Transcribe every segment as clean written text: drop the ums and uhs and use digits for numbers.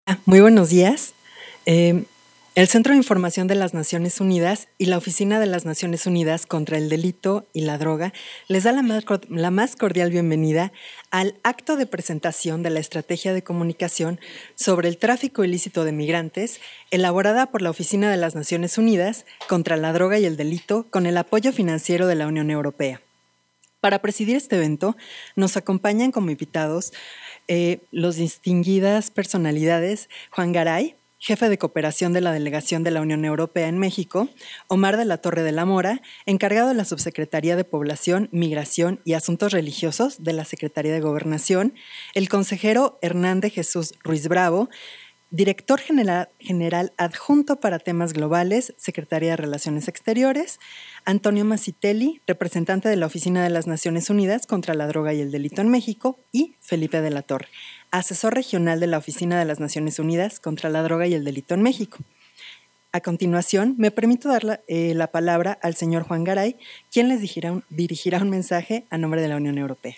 Muy buenos días. Eh, el Centro de Información de las Naciones Unidas y la Oficina de las Naciones Unidas contra el Delito y la Droga les da la más cordial bienvenida al acto de presentación de la Estrategia de Comunicación sobre el Tráfico Ilícito de Migrantes, elaborada por la Oficina de las Naciones Unidas contra la Droga y el Delito con el apoyo financiero de la Unión Europea. Para presidir este evento, nos acompañan como invitados los distinguidas personalidades Juan Garay, jefe de cooperación de la Delegación de la Unión Europea en México, Omar de la Torre de la Mora, encargado de la Subsecretaría de Población, Migración y Asuntos Religiosos de la Secretaría de Gobernación, el consejero Hernández Jesús Ruiz Bravo, Director General Adjunto para Temas Globales, Secretaría de Relaciones Exteriores, Antonio Masitelli, representante de la Oficina de las Naciones Unidas contra la Droga y el Delito en México, y Felipe de la Torre, asesor regional de la Oficina de las Naciones Unidas contra la Droga y el Delito en México. A continuación, me permito dar la palabra al señor Juan Garay, quien les dirigirá un mensaje a nombre de la Unión Europea.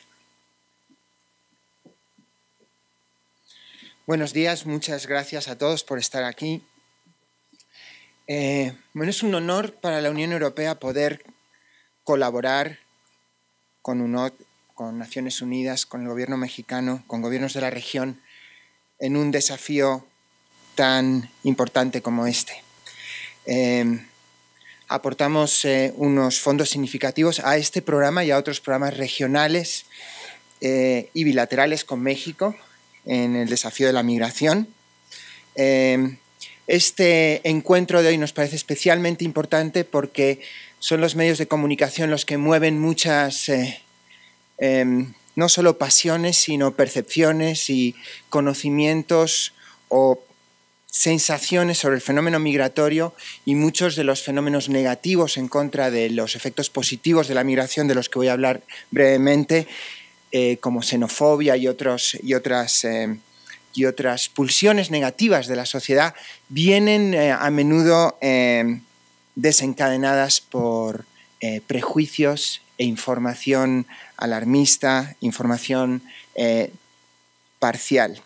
Buenos días, muchas gracias a todos por estar aquí. Es un honor para la Unión Europea poder colaborar con UNOD, con Naciones Unidas, con el gobierno mexicano, con gobiernos de la región, en un desafío tan importante como este. Aportamos unos fondos significativos a este programa y a otros programas regionales y bilaterales con México en el desafío de la migración. Este encuentro de hoy nos parece especialmente importante porque son los medios de comunicación los que mueven muchas, no solo pasiones, sino percepciones y conocimientos o sensaciones sobre el fenómeno migratorio y muchos de los fenómenos negativos en contra de los efectos positivos de la migración, de los que voy a hablar brevemente, como xenofobia y otras pulsiones negativas de la sociedad, vienen a menudo desencadenadas por prejuicios e información alarmista, información parcial.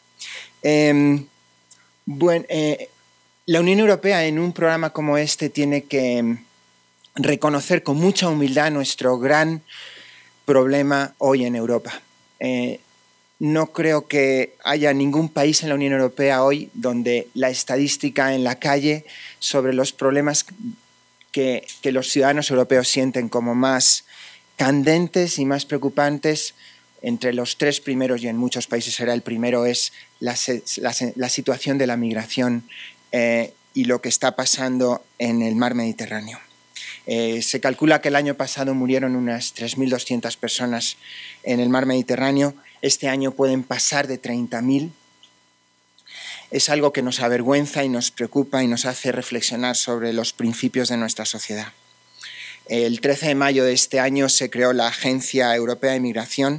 La Unión Europea en un programa como este tiene que reconocer con mucha humildad nuestro gran problema hoy en Europa. No creo que haya ningún país en la Unión Europea hoy donde la estadística en la calle sobre los problemas que los ciudadanos europeos sienten como más candentes y más preocupantes, entre los tres primeros, y en muchos países será el primero, es la situación de la migración y lo que está pasando en el mar Mediterráneo. Se calcula que el año pasado murieron unas 3.200 personas en el mar Mediterráneo. Este año pueden pasar de 30.000. Es algo que nos avergüenza y nos preocupa y nos hace reflexionar sobre los principios de nuestra sociedad. El 13 de mayo de este año se creó la Agenda Europea de Migración,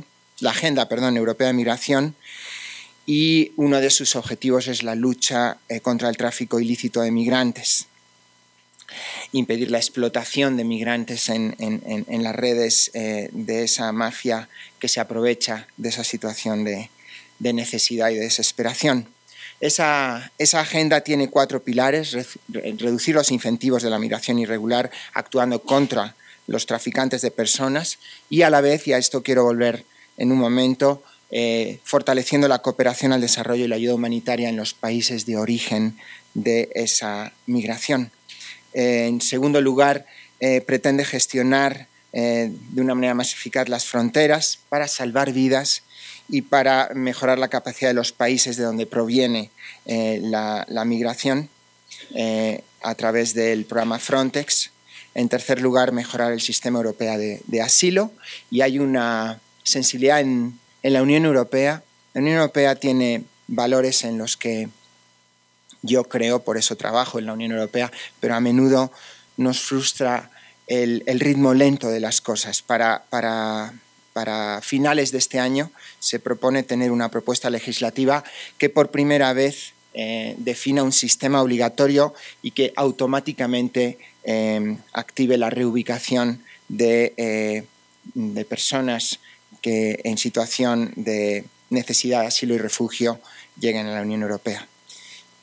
y uno de sus objetivos es la lucha contra el tráfico ilícito de migrantes. Impedir la explotación de migrantes en las redes de esa mafia que se aprovecha de esa situación de necesidad y de desesperación. Esa agenda tiene 4 pilares: reducir los incentivos de la migración irregular actuando contra los traficantes de personas y a la vez, y a esto quiero volver en un momento, fortaleciendo la cooperación al desarrollo y la ayuda humanitaria en los países de origen de esa migración. En segundo lugar, pretende gestionar de una manera más eficaz las fronteras para salvar vidas y para mejorar la capacidad de los países de donde proviene la migración a través del programa Frontex. En tercer lugar, mejorar el sistema europeo de asilo, y hay una sensibilidad en la Unión Europea. La Unión Europea tiene valores en los que yo creo, por eso trabajo en la Unión Europea, pero a menudo nos frustra el ritmo lento de las cosas. Para finales de este año se propone tener una propuesta legislativa que por primera vez defina un sistema obligatorio y que automáticamente active la reubicación de personas que en situación de necesidad de asilo y refugio lleguen a la Unión Europea.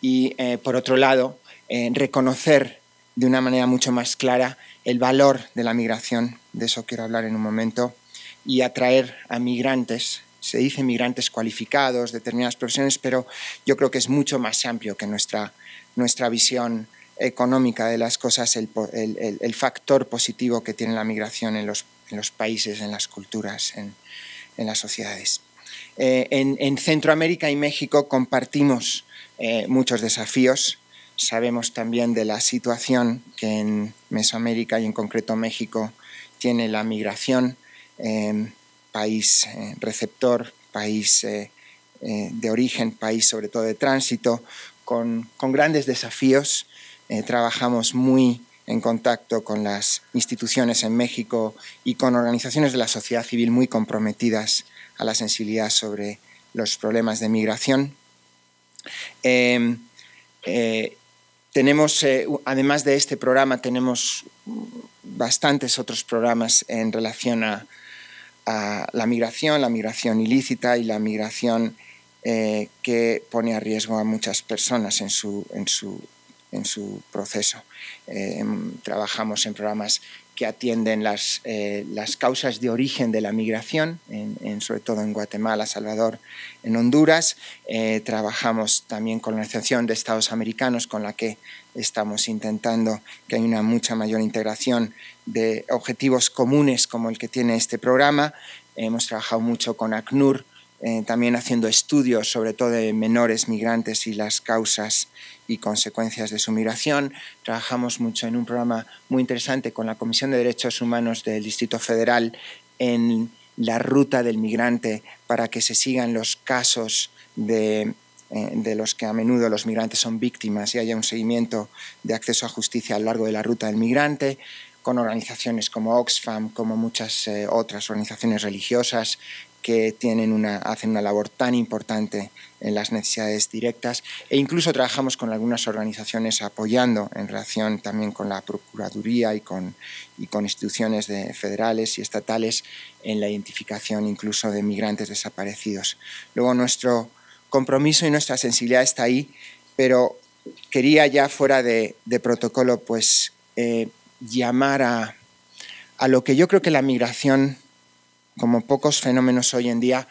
y, por otro lado, reconocer de una manera mucho más clara el valor de la migración, de eso quiero hablar en un momento, y atraer a migrantes. Se dice migrantes cualificados, determinadas profesiones, pero yo creo que es mucho más amplio que nuestra visión económica de las cosas, el factor positivo que tiene la migración en los países, en las culturas, en las sociedades. En Centroamérica y México compartimos muchos desafíos. Sabemos también de la situación que en Mesoamérica y en concreto México tiene la migración, país receptor, país de origen, país sobre todo de tránsito, con grandes desafíos. Trabajamos muy en contacto con las instituciones en México y con organizaciones de la sociedad civil muy comprometidas a la sensibilidad sobre los problemas de migración. Tenemos, además de este programa, tenemos bastantes otros programas en relación a la migración ilícita y la migración que pone a riesgo a muchas personas en su proceso. Trabajamos en programas que atienden las causas de origen de la migración, sobre todo en Guatemala, Salvador, en Honduras. Trabajamos también con la Organización de Estados Americanos, con la que estamos intentando que haya una mucha mayor integración de objetivos comunes como el que tiene este programa. Hemos trabajado mucho con ACNUR, también haciendo estudios sobre todo de menores migrantes y las causas y consecuencias de su migración. Trabajamos mucho en un programa muy interesante con la Comisión de Derechos Humanos del Distrito Federal en la ruta del migrante para que se sigan los casos de los que a menudo los migrantes son víctimas y haya un seguimiento de acceso a justicia a lo largo de la ruta del migrante, con organizaciones como Oxfam, como muchas otras organizaciones religiosas que hacen una labor tan importante en las necesidades directas, e incluso trabajamos con algunas organizaciones apoyando en relación también con la Procuraduría y con instituciones federales y estatales en la identificación incluso de migrantes desaparecidos. Luego nuestro compromiso y nuestra sensibilidad está ahí, pero quería ya fuera de protocolo pues llamar a lo que yo creo que la migración, como pocos fenómenos hoy en día,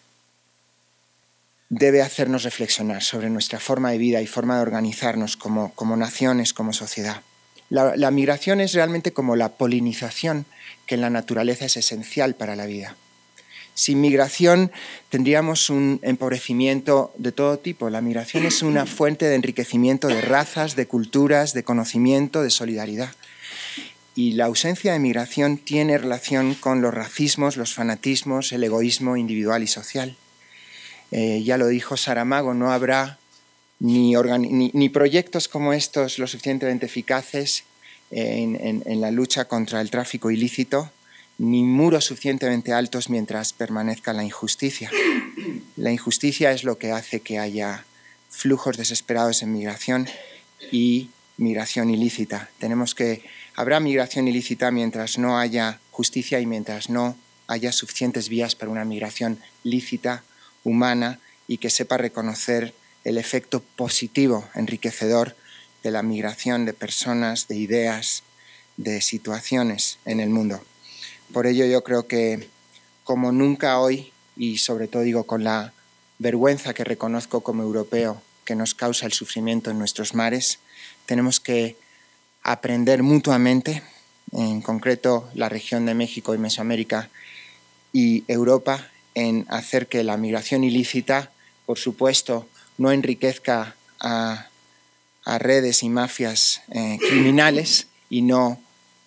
debe hacernos reflexionar sobre nuestra forma de vida y forma de organizarnos como naciones, como sociedad. La migración es realmente como la polinización, que en la naturaleza es esencial para la vida. Sin migración tendríamos un empobrecimiento de todo tipo. La migración es una fuente de enriquecimiento de razas, de culturas, de conocimiento, de solidaridad. Y la ausencia de migración tiene relación con los racismos, los fanatismos, el egoísmo individual y social. Ya lo dijo Saramago, no habrá ni proyectos como estos lo suficientemente eficaces en la lucha contra el tráfico ilícito, ni muros suficientemente altos mientras permanezca la injusticia. La injusticia es lo que hace que haya flujos desesperados en migración y migración ilícita. Habrá migración ilícita mientras no haya justicia y mientras no haya suficientes vías para una migración lícita, humana y que sepa reconocer el efecto positivo, enriquecedor de la migración de personas, de ideas, de situaciones en el mundo. Por ello yo creo que como nunca hoy, y sobre todo digo con la vergüenza que reconozco como europeo que nos causa el sufrimiento en nuestros mares, tenemos que aprender mutuamente, en concreto la región de México y Mesoamérica y Europa, en hacer que la migración ilícita, por supuesto, no enriquezca a redes y mafias criminales y no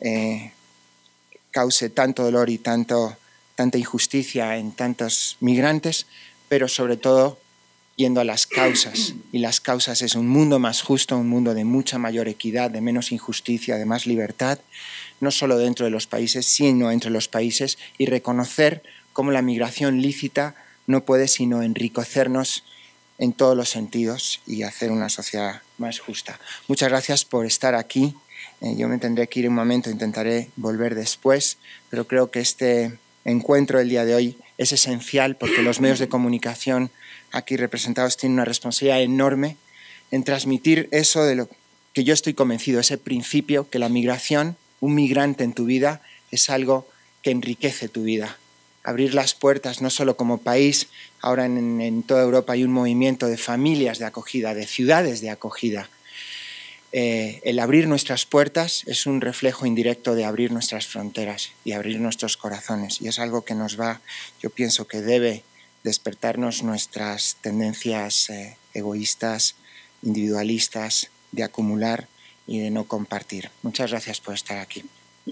cause tanto dolor y tanta injusticia en tantos migrantes, pero sobre todo yendo a las causas, y las causas es un mundo más justo, un mundo de mucha mayor equidad, de menos injusticia, de más libertad, no solo dentro de los países, sino entre los países, y reconocer cómo la migración lícita no puede sino enriquecernos en todos los sentidos y hacer una sociedad más justa. Muchas gracias por estar aquí. Yo me tendré que ir un momento, intentaré volver después, pero creo que este encuentro del día de hoy es esencial porque los medios de comunicación aquí representados tienen una responsabilidad enorme en transmitir eso de lo que yo estoy convencido, ese principio que la migración, un migrante en tu vida, es algo que enriquece tu vida. Abrir las puertas, no solo como país, ahora en toda Europa hay un movimiento de familias de acogida, de ciudades de acogida. El abrir nuestras puertas es un reflejo indirecto de abrir nuestras fronteras y abrir nuestros corazones. Y es algo que nos va, yo pienso que debe despertarnos nuestras tendencias egoístas, individualistas, de acumular y de no compartir. Muchas gracias por estar aquí.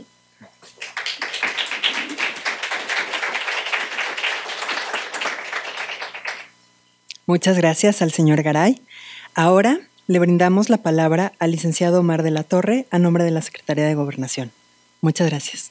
Muchas gracias al señor Garay. Ahora le brindamos la palabra al licenciado Omar de la Torre a nombre de la Secretaría de Gobernación. Muchas gracias.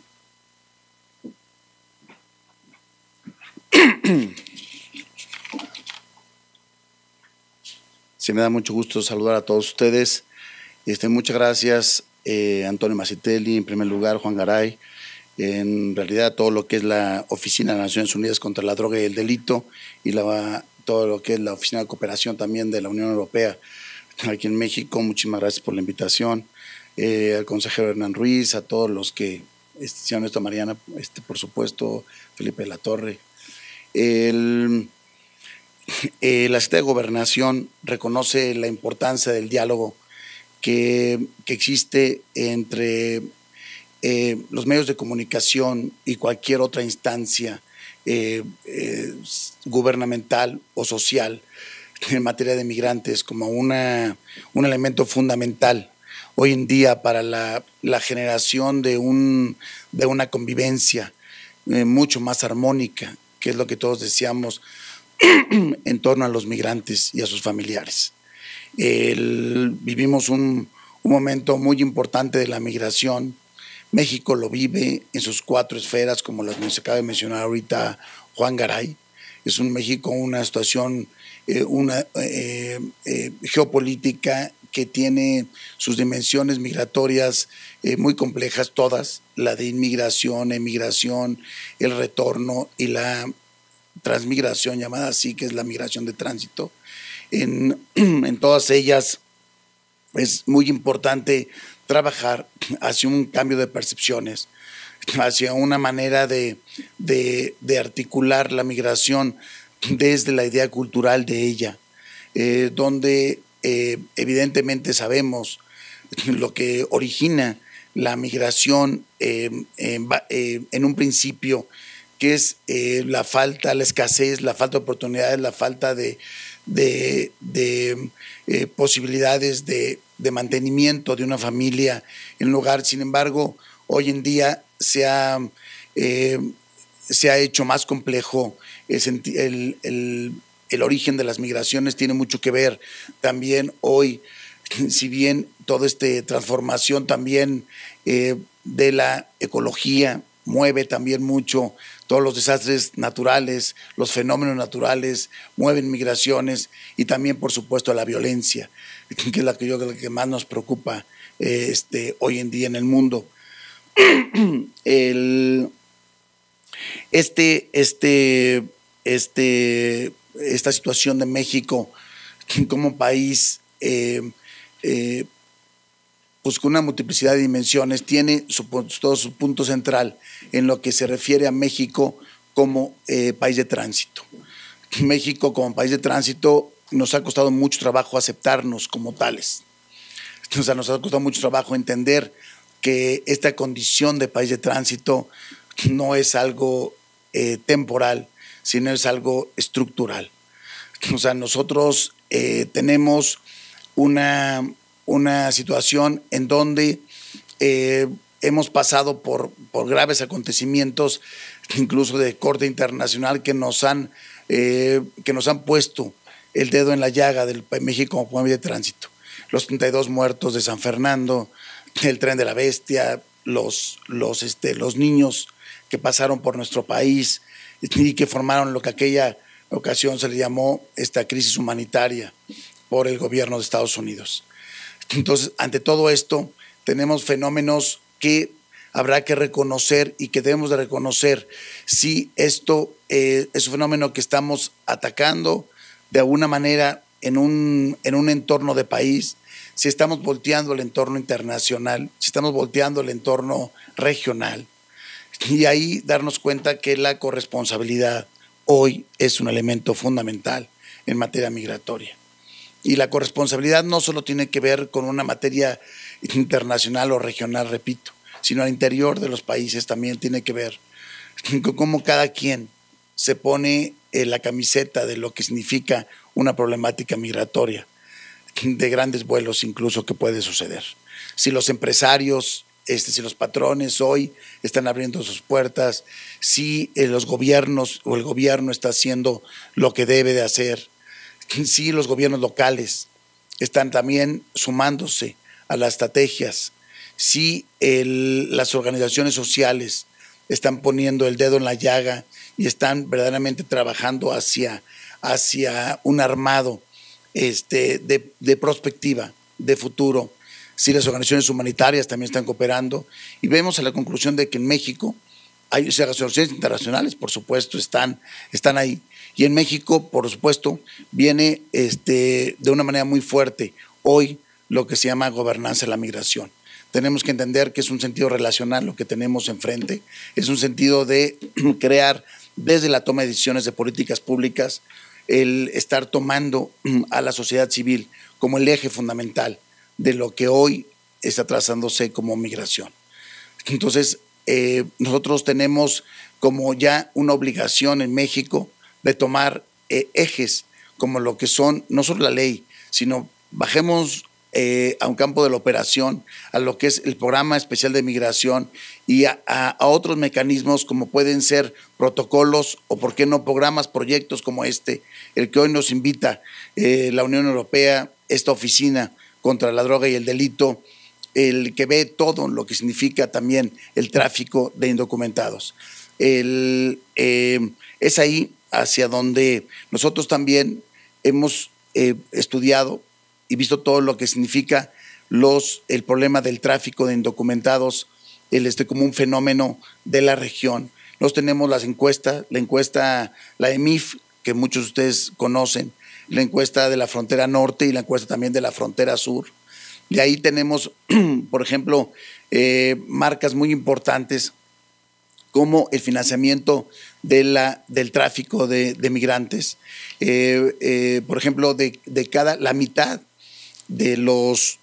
Se me da mucho gusto saludar a todos ustedes. Muchas gracias, Antonio Masitelli, en primer lugar, Juan Garay, en realidad todo lo que es la Oficina de Naciones Unidas contra la Droga y el Delito y todo lo que es la Oficina de Cooperación también de la Unión Europea aquí en México. Muchísimas gracias por la invitación. Al consejero Hernán Ruiz, a todos los que hicieron esta mañana, por supuesto, Felipe de la Torre. La Secretaría de Gobernación reconoce la importancia del diálogo que existe entre los medios de comunicación y cualquier otra instancia gubernamental o social en materia de migrantes como un elemento fundamental hoy en día para la generación de una convivencia mucho más armónica, que es lo que todos deseamos en torno a los migrantes y a sus familiares. Vivimos un momento muy importante de la migración. México lo vive en sus 4 esferas, como las que se acaba de mencionar ahorita Juan Garay. Es un México, una situación, geopolítica que tiene sus dimensiones migratorias muy complejas todas, la de inmigración, emigración, el retorno y la transmigración, llamada así, que es la migración de tránsito. En todas ellas es muy importante trabajar hacia un cambio de percepciones, hacia una manera de articular la migración desde la idea cultural de ella, donde evidentemente sabemos lo que origina la migración en un principio, que es la falta, la escasez, la falta de oportunidades, la falta de posibilidades de mantenimiento de una familia en un lugar. Sin embargo, hoy en día se ha hecho más complejo. El origen de las migraciones tiene mucho que ver también hoy, si bien toda esta transformación también de la ecología mueve también mucho, todos los desastres naturales, los fenómenos naturales mueven migraciones, y también, por supuesto, la violencia, que es la que yo creo que más nos preocupa hoy en día en el mundo. Esta situación de México como país, pues con una multiplicidad de dimensiones, tiene todo su punto central en lo que se refiere a México como país de tránsito. México como país de tránsito nos ha costado mucho trabajo aceptarnos como tales. O sea, nos ha costado mucho trabajo entender que esta condición de país de tránsito no es algo temporal, sino es algo estructural. O sea, nosotros tenemos una situación en donde hemos pasado por graves acontecimientos, incluso de corte internacional, que nos han puesto el dedo en la llaga del México como país de tránsito. Los 32 muertos de San Fernando, el Tren de la Bestia, los niños que pasaron por nuestro país y que formaron lo que aquella ocasión se le llamó esta crisis humanitaria por el gobierno de Estados Unidos. Entonces, ante todo esto, tenemos fenómenos que habrá que reconocer y que debemos de reconocer si esto es un fenómeno que estamos atacando de alguna manera en un entorno de país, si estamos volteando el entorno internacional, si estamos volteando el entorno regional, y ahí darnos cuenta que la corresponsabilidad hoy es un elemento fundamental en materia migratoria. Y la corresponsabilidad no solo tiene que ver con una materia internacional o regional, repito, sino al interior de los países también tiene que ver con cómo cada quien se pone la camiseta de lo que significa una problemática migratoria, de grandes vuelos incluso que puede suceder. Si los empresarios, si los patrones hoy están abriendo sus puertas, si los gobiernos o el gobierno está haciendo lo que debe de hacer, si los gobiernos locales están también sumándose a las estrategias, si las organizaciones sociales están poniendo el dedo en la llaga y están verdaderamente trabajando hacia un armado de prospectiva, de futuro, si las organizaciones humanitarias también están cooperando, y vemos a la conclusión de que en México hay organizaciones internacionales, por supuesto, están ahí, y en México, por supuesto, viene de una manera muy fuerte hoy lo que se llama gobernanza de la migración. Tenemos que entender que es un sentido relacional lo que tenemos enfrente, es un sentido de crear desde la toma de decisiones de políticas públicas, el estar tomando a la sociedad civil como el eje fundamental de lo que hoy está trazándose como migración. Entonces, nosotros tenemos como ya una obligación en México de tomar ejes como lo que son, no solo la ley, sino bajemos a un campo de la operación, a lo que es el programa especial de migración y a otros mecanismos como pueden ser protocolos o, por qué no, programas, proyectos como el que hoy nos invita la Unión Europea, esta oficina contra la droga y el delito, el que ve todo lo que significa también el tráfico de indocumentados. Es ahí hacia donde nosotros también hemos estudiado y visto todo lo que significa el problema del tráfico de indocumentados, como un fenómeno de la región. Nosotros tenemos la encuesta, la EMIF, que muchos de ustedes conocen, la encuesta de la frontera norte y la encuesta también de la frontera sur. De ahí tenemos, por ejemplo, marcas muy importantes como el financiamiento del tráfico de migrantes. Por ejemplo, la mitad de los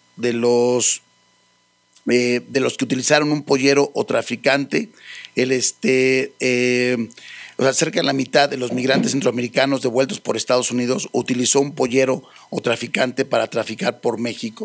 que utilizaron un pollero o traficante, cerca de la mitad de los migrantes centroamericanos devueltos por Estados Unidos utilizó un pollero o traficante para transitar por México.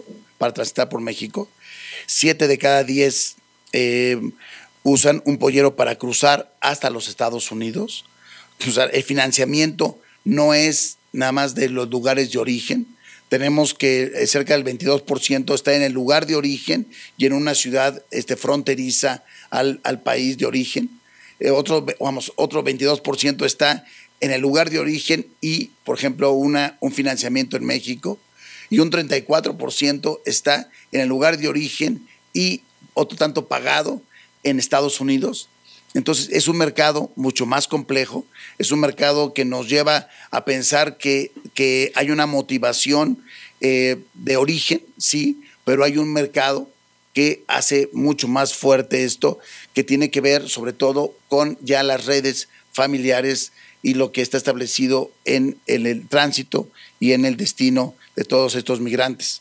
7 de cada 10 usan un pollero para cruzar hasta los Estados Unidos. O sea, el financiamiento no es nada más de los lugares de origen. Tenemos que cerca del 22% está en el lugar de origen y en una ciudad fronteriza al país de origen. Otro 22% está en el lugar de origen y, por ejemplo, un financiamiento en México, y un 34% está en el lugar de origen y otro tanto pagado en Estados Unidos. Entonces, es un mercado mucho más complejo, es un mercado que nos lleva a pensar que hay una motivación de origen, sí, pero hay un mercado que hace mucho más fuerte esto, que tiene que ver sobre todo con ya las redes familiares y lo que está establecido en el tránsito y en el destino de todos estos migrantes.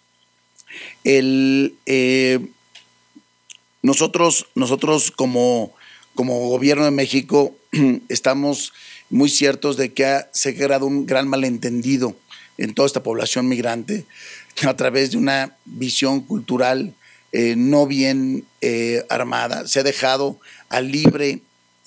Nosotros como gobierno de México estamos muy ciertos de que se ha creado un gran malentendido en toda esta población migrante a través de una visión cultural no bien armada. Se ha dejado a libre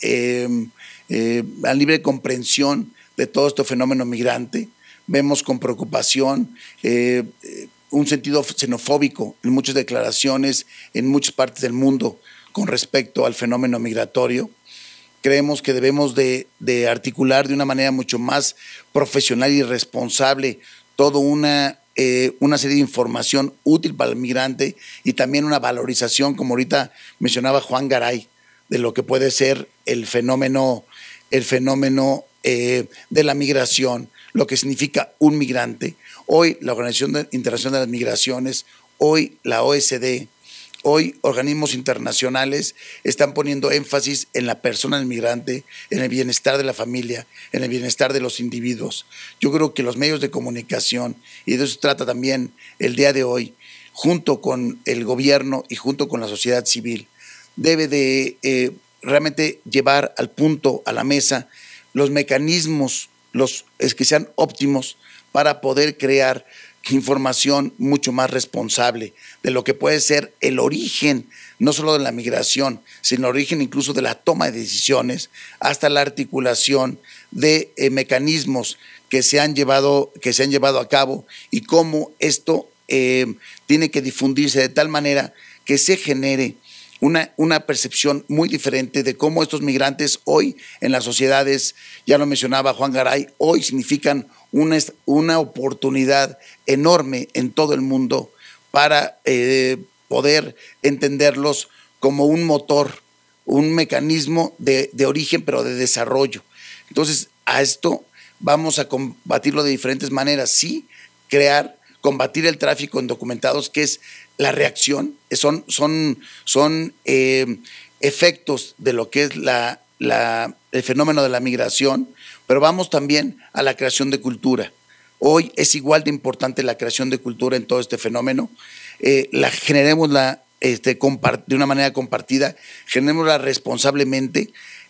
comprensión de todo este fenómeno migrante. Vemos con preocupación un sentido xenofóbico en muchas declaraciones en muchas partes del mundo con respecto al fenómeno migratorio. Creemos que debemos de articular de una manera mucho más profesional y responsable toda una serie de información útil para el migrante y también una valorización, como ahorita mencionaba Juan Garay, de lo que puede ser el fenómeno de la migración, lo que significa un migrante. Hoy la Organización Internacional de las Migraciones, hoy la OSD, hoy organismos internacionales están poniendo énfasis en la persona del migrante, en el bienestar de la familia, en el bienestar de los individuos. Yo creo que los medios de comunicación, y de eso se trata también el día de hoy, junto con el gobierno y junto con la sociedad civil, debe de realmente llevar al punto, a la mesa, los mecanismos que sean óptimos para poder crear información mucho más responsable de lo que puede ser el origen, no solo de la migración, sino el origen incluso de la toma de decisiones, hasta la articulación de mecanismos que se han llevado a cabo y cómo esto tiene que difundirse de tal manera que se genere una percepción muy diferente de cómo estos migrantes hoy en las sociedades, ya lo mencionaba Juan Garay, hoy significan una oportunidad enorme en todo el mundo para poder entenderlos como un motor, un mecanismo de origen, pero de desarrollo. Entonces, a esto vamos a combatirlo de diferentes maneras. Sí, combatir el tráfico indocumentados, que es la reacción, son efectos de lo que es el fenómeno de la migración, pero vamos también a la creación de cultura. Hoy es igual de importante la creación de cultura en todo este fenómeno. Generémosla de una manera compartida, generémosla responsablemente.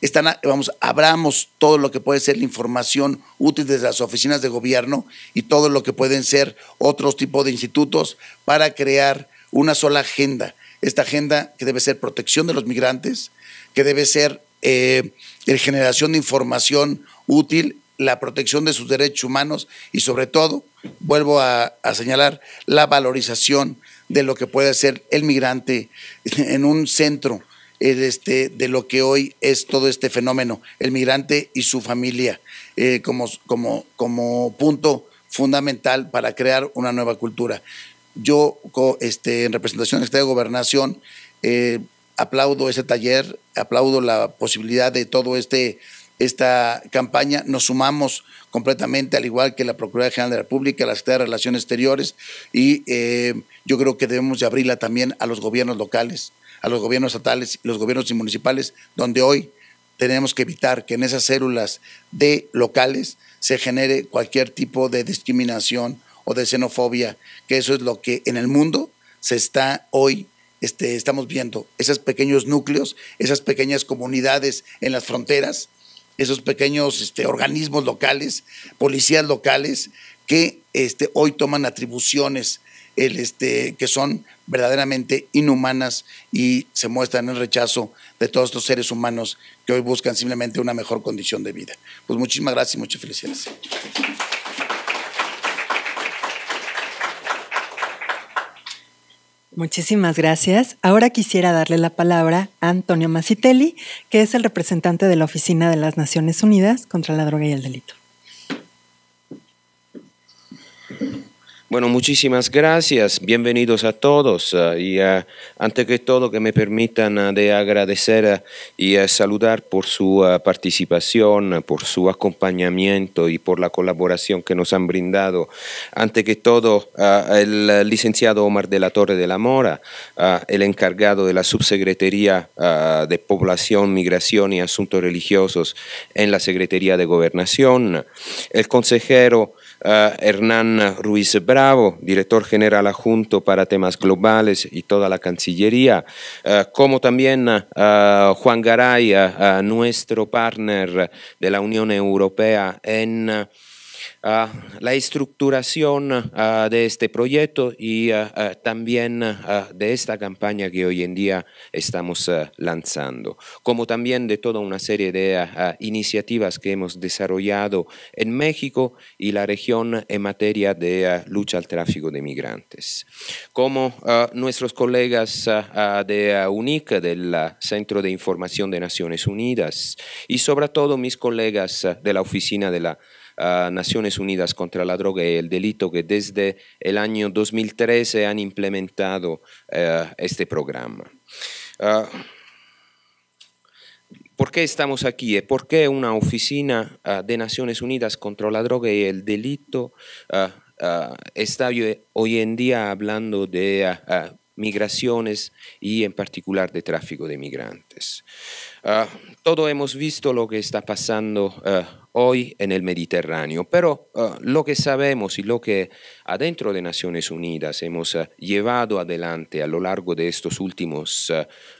Abramos todo lo que puede ser la información útil desde las oficinas de gobierno y todo lo que pueden ser otros tipos de institutos para crear una sola agenda. Esta agenda que debe ser protección de los migrantes, que debe ser generación de información útil, la protección de sus derechos humanos y sobre todo, vuelvo a señalar, la valorización de lo que puede ser el migrante en un centro de lo que hoy es todo este fenómeno, el migrante y su familia, como punto fundamental para crear una nueva cultura. Yo, en representación del Secretario de Gobernación, aplaudo ese taller, aplaudo la posibilidad de todo esta campaña. Nos sumamos completamente, al igual que la Procuraduría General de la República, la Secretaría de Relaciones Exteriores, y yo creo que debemos de abrirla también a los gobiernos locales, a los gobiernos estatales y los gobiernos municipales, donde hoy tenemos que evitar que en esas células de locales se genere cualquier tipo de discriminación o de xenofobia, que eso es lo que en el mundo se está hoy estamos viendo, esos pequeños núcleos, esas pequeñas comunidades en las fronteras, esos pequeños organismos locales, policías locales, que hoy toman atribuciones que son verdaderamente inhumanas y se muestran en rechazo de todos estos seres humanos que hoy buscan simplemente una mejor condición de vida. Pues muchísimas gracias y muchas felicidades. Muchísimas gracias. Ahora quisiera darle la palabra a Antonio Mazzitelli, que es el representante de la Oficina de las Naciones Unidas contra la Droga y el Delito. Bueno, muchísimas gracias. Bienvenidos a todos. Antes que todo, que me permitan de agradecer y saludar por su participación, por su acompañamiento y por la colaboración que nos han brindado. Antes que todo, el licenciado Omar de la Torre de la Mora, el encargado de la Subsecretaría de Población, Migración y Asuntos Religiosos en la Secretaría de Gobernación, el consejero Hernán Ruiz Bravo, director general adjunto para temas globales y toda la Cancillería, como también Juan Garay, nuestro partner de la Unión Europea en la estructuración de este proyecto y también de esta campaña que hoy en día estamos lanzando, como también de toda una serie de iniciativas que hemos desarrollado en México y la región en materia de lucha al tráfico de migrantes. Como nuestros colegas de UNIC, del Centro de Información de Naciones Unidas, y sobre todo mis colegas de la Oficina de la Naciones Unidas contra la Droga y el Delito, que desde el año 2013 han implementado este programa. ¿Por qué estamos aquí? ¿Y por qué una oficina de Naciones Unidas contra la droga y el delito está hoy en día hablando de migraciones y en particular de tráfico de migrantes? Todos hemos visto lo que está pasando hoy en el Mediterráneo, pero lo que sabemos y lo que adentro de Naciones Unidas hemos llevado adelante a lo largo de estos últimos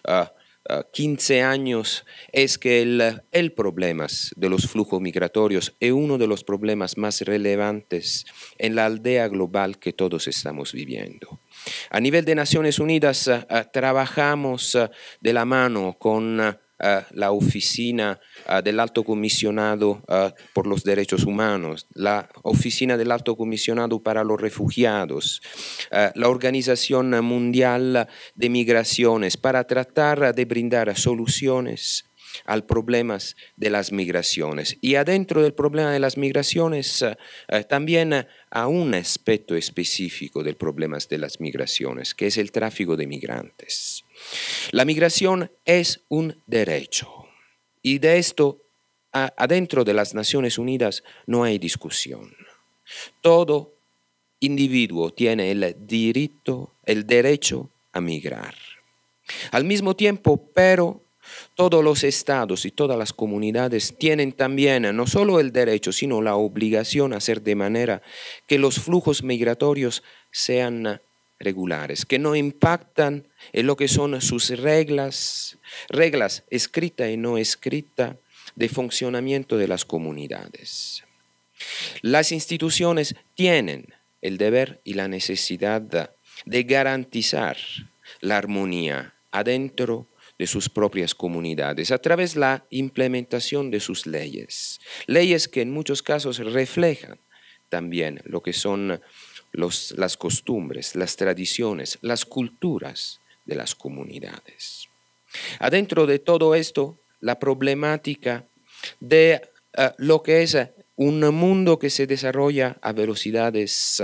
15 años es que el problema de los flujos migratorios es uno de los problemas más relevantes en la aldea global que todos estamos viviendo. A nivel de Naciones Unidas trabajamos de la mano con la Oficina del Alto Comisionado por los Derechos Humanos, la Oficina del Alto Comisionado para los Refugiados, la Organización Mundial de Migraciones, para tratar de brindar soluciones al problema de las migraciones. Y adentro del problema de las migraciones también a un aspecto específico del problema de las migraciones, que es el tráfico de migrantes. La migración es un derecho y de esto adentro de las Naciones Unidas no hay discusión. Todo individuo tiene el derecho a migrar. Al mismo tiempo, pero todos los estados y todas las comunidades tienen también no solo el derecho, sino la obligación de hacer de manera que los flujos migratorios sean regulares, que no impactan en lo que son sus reglas escritas y no escritas de funcionamiento de las comunidades. Las instituciones tienen el deber y la necesidad de garantizar la armonía adentro de sus propias comunidades a través de la implementación de sus leyes, leyes que en muchos casos reflejan también lo que son las costumbres, las tradiciones, las culturas de las comunidades. Adentro de todo esto, la problemática de lo que es un mundo que se desarrolla a velocidades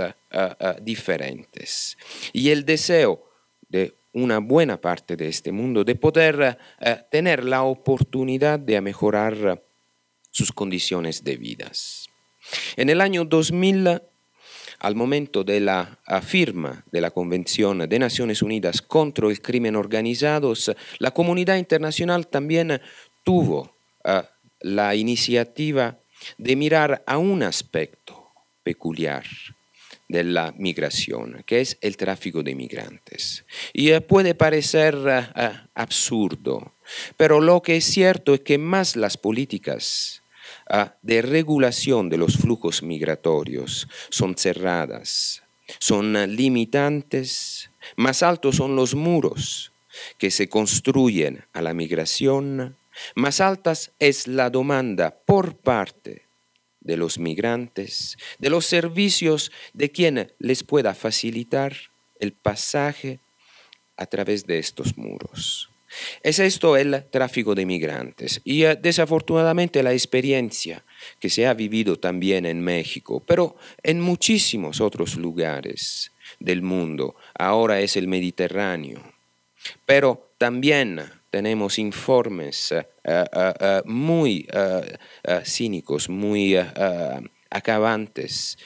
diferentes y el deseo de una buena parte de este mundo de poder tener la oportunidad de mejorar sus condiciones de vida. En el año 2000, al momento de la firma de la Convención de Naciones Unidas contra el Crimen Organizado, la comunidad internacional también tuvo la iniciativa de mirar a un aspecto peculiar de la migración, que es el tráfico de migrantes. Y puede parecer absurdo, pero lo que es cierto es que más las políticas de regulación de los flujos migratorios son cerradas, son limitantes, más altos son los muros que se construyen a la migración, más altas es la demanda por parte de los migrantes, de los servicios de quien les pueda facilitar el pasaje a través de estos muros. Es esto el tráfico de migrantes y desafortunadamente la experiencia que se ha vivido también en México, pero en muchísimos otros lugares del mundo, ahora es el Mediterráneo, pero también tenemos informes muy cínicos, muy acabantes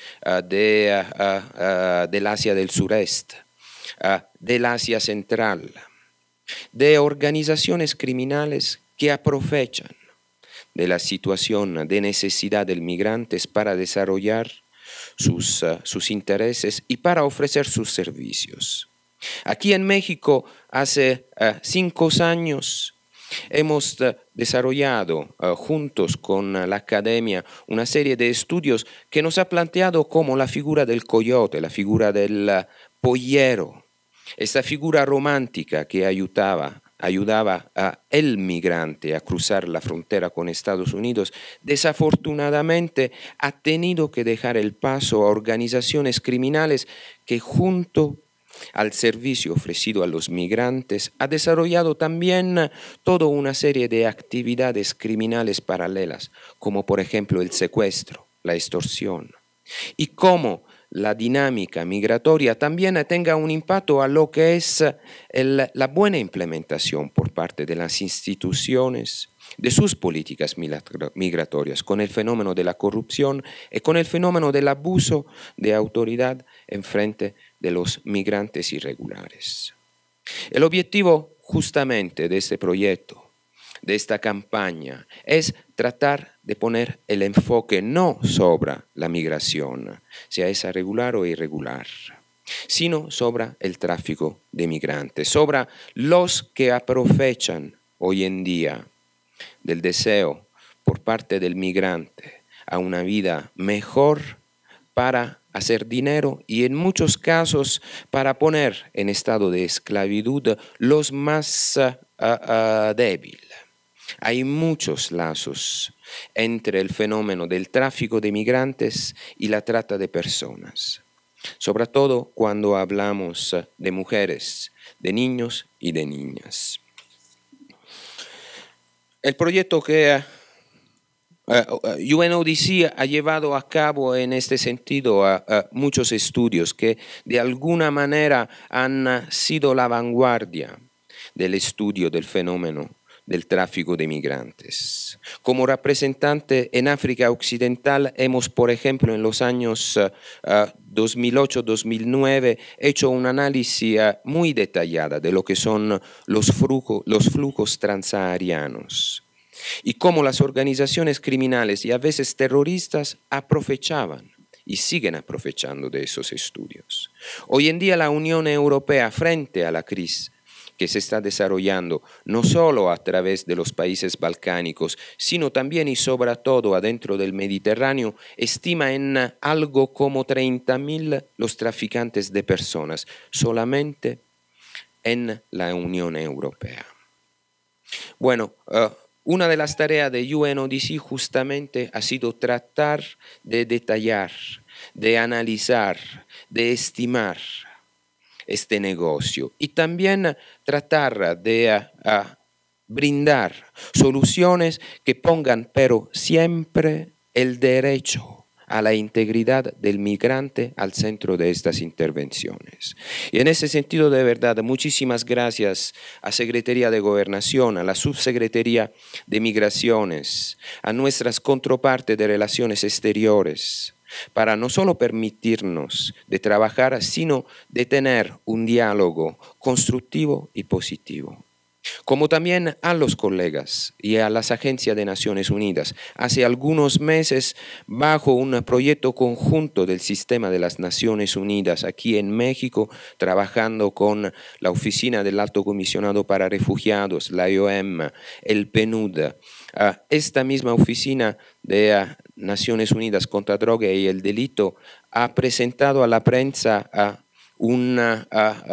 del Asia del Sureste, del Asia Central, de organizaciones criminales que aprovechan de la situación de necesidad de migrantes para desarrollar sus intereses y para ofrecer sus servicios. Aquí en México, hace 5 años, hemos desarrollado juntos con la academia una serie de estudios que nos ha planteado como la figura del coyote, la figura del pollero, esta figura romántica que ayudaba a el migrante a cruzar la frontera con Estados Unidos, desafortunadamente ha tenido que dejar el paso a organizaciones criminales que junto al servicio ofrecido a los migrantes ha desarrollado también toda una serie de actividades criminales paralelas, como por ejemplo el secuestro, la extorsión, y cómo la dinámica migratoria también tenga un impacto a lo que es la buena implementación por parte de las instituciones de sus políticas migratorias, con el fenómeno de la corrupción y con el fenómeno del abuso de autoridad en frente de los migrantes irregulares. El objetivo justamente de este proyecto, de esta campaña, es tratar de poner el enfoque no sobre la migración, sea esa regular o irregular, sino sobre el tráfico de migrantes, sobre los que aprovechan hoy en día del deseo por parte del migrante a una vida mejor para hacer dinero y en muchos casos para poner en estado de esclavitud los más débiles. Hay muchos lazos entre el fenómeno del tráfico de migrantes y la trata de personas, sobre todo cuando hablamos de mujeres, de niños y de niñas. El proyecto que UNODC ha llevado a cabo en este sentido muchos estudios que de alguna manera han sido la vanguardia del estudio del fenómeno del tráfico de migrantes. Como representante en África Occidental hemos, por ejemplo, en los años 2008-2009 hecho un análisis muy detallado de lo que son los flujos transsaharianos y cómo las organizaciones criminales y a veces terroristas aprovechaban y siguen aprovechando de esos estudios. Hoy en día la Unión Europea, frente a la crisis que se está desarrollando no solo a través de los países balcánicos, sino también y sobre todo adentro del Mediterráneo, estima en algo como 30.000 los traficantes de personas, solamente en la Unión Europea. Bueno, una de las tareas de UNODC justamente ha sido tratar de detallar, de analizar, de estimar este negocio y también tratar de brindar soluciones que pongan, pero siempre el derecho a la integridad del migrante al centro de estas intervenciones. Y en ese sentido, de verdad, muchísimas gracias a Secretaría de Gobernación, a la Subsecretaría de Migraciones, a nuestras contrapartes de Relaciones Exteriores, para no solo permitirnos de trabajar, sino de tener un diálogo constructivo y positivo. Como también a los colegas y a las agencias de Naciones Unidas. Hace algunos meses, bajo un proyecto conjunto del Sistema de las Naciones Unidas aquí en México, trabajando con la Oficina del Alto Comisionado para Refugiados, la IOM, el PNUD, esta misma Oficina de Naciones Unidas contra Droga y el Delito ha presentado a la prensa una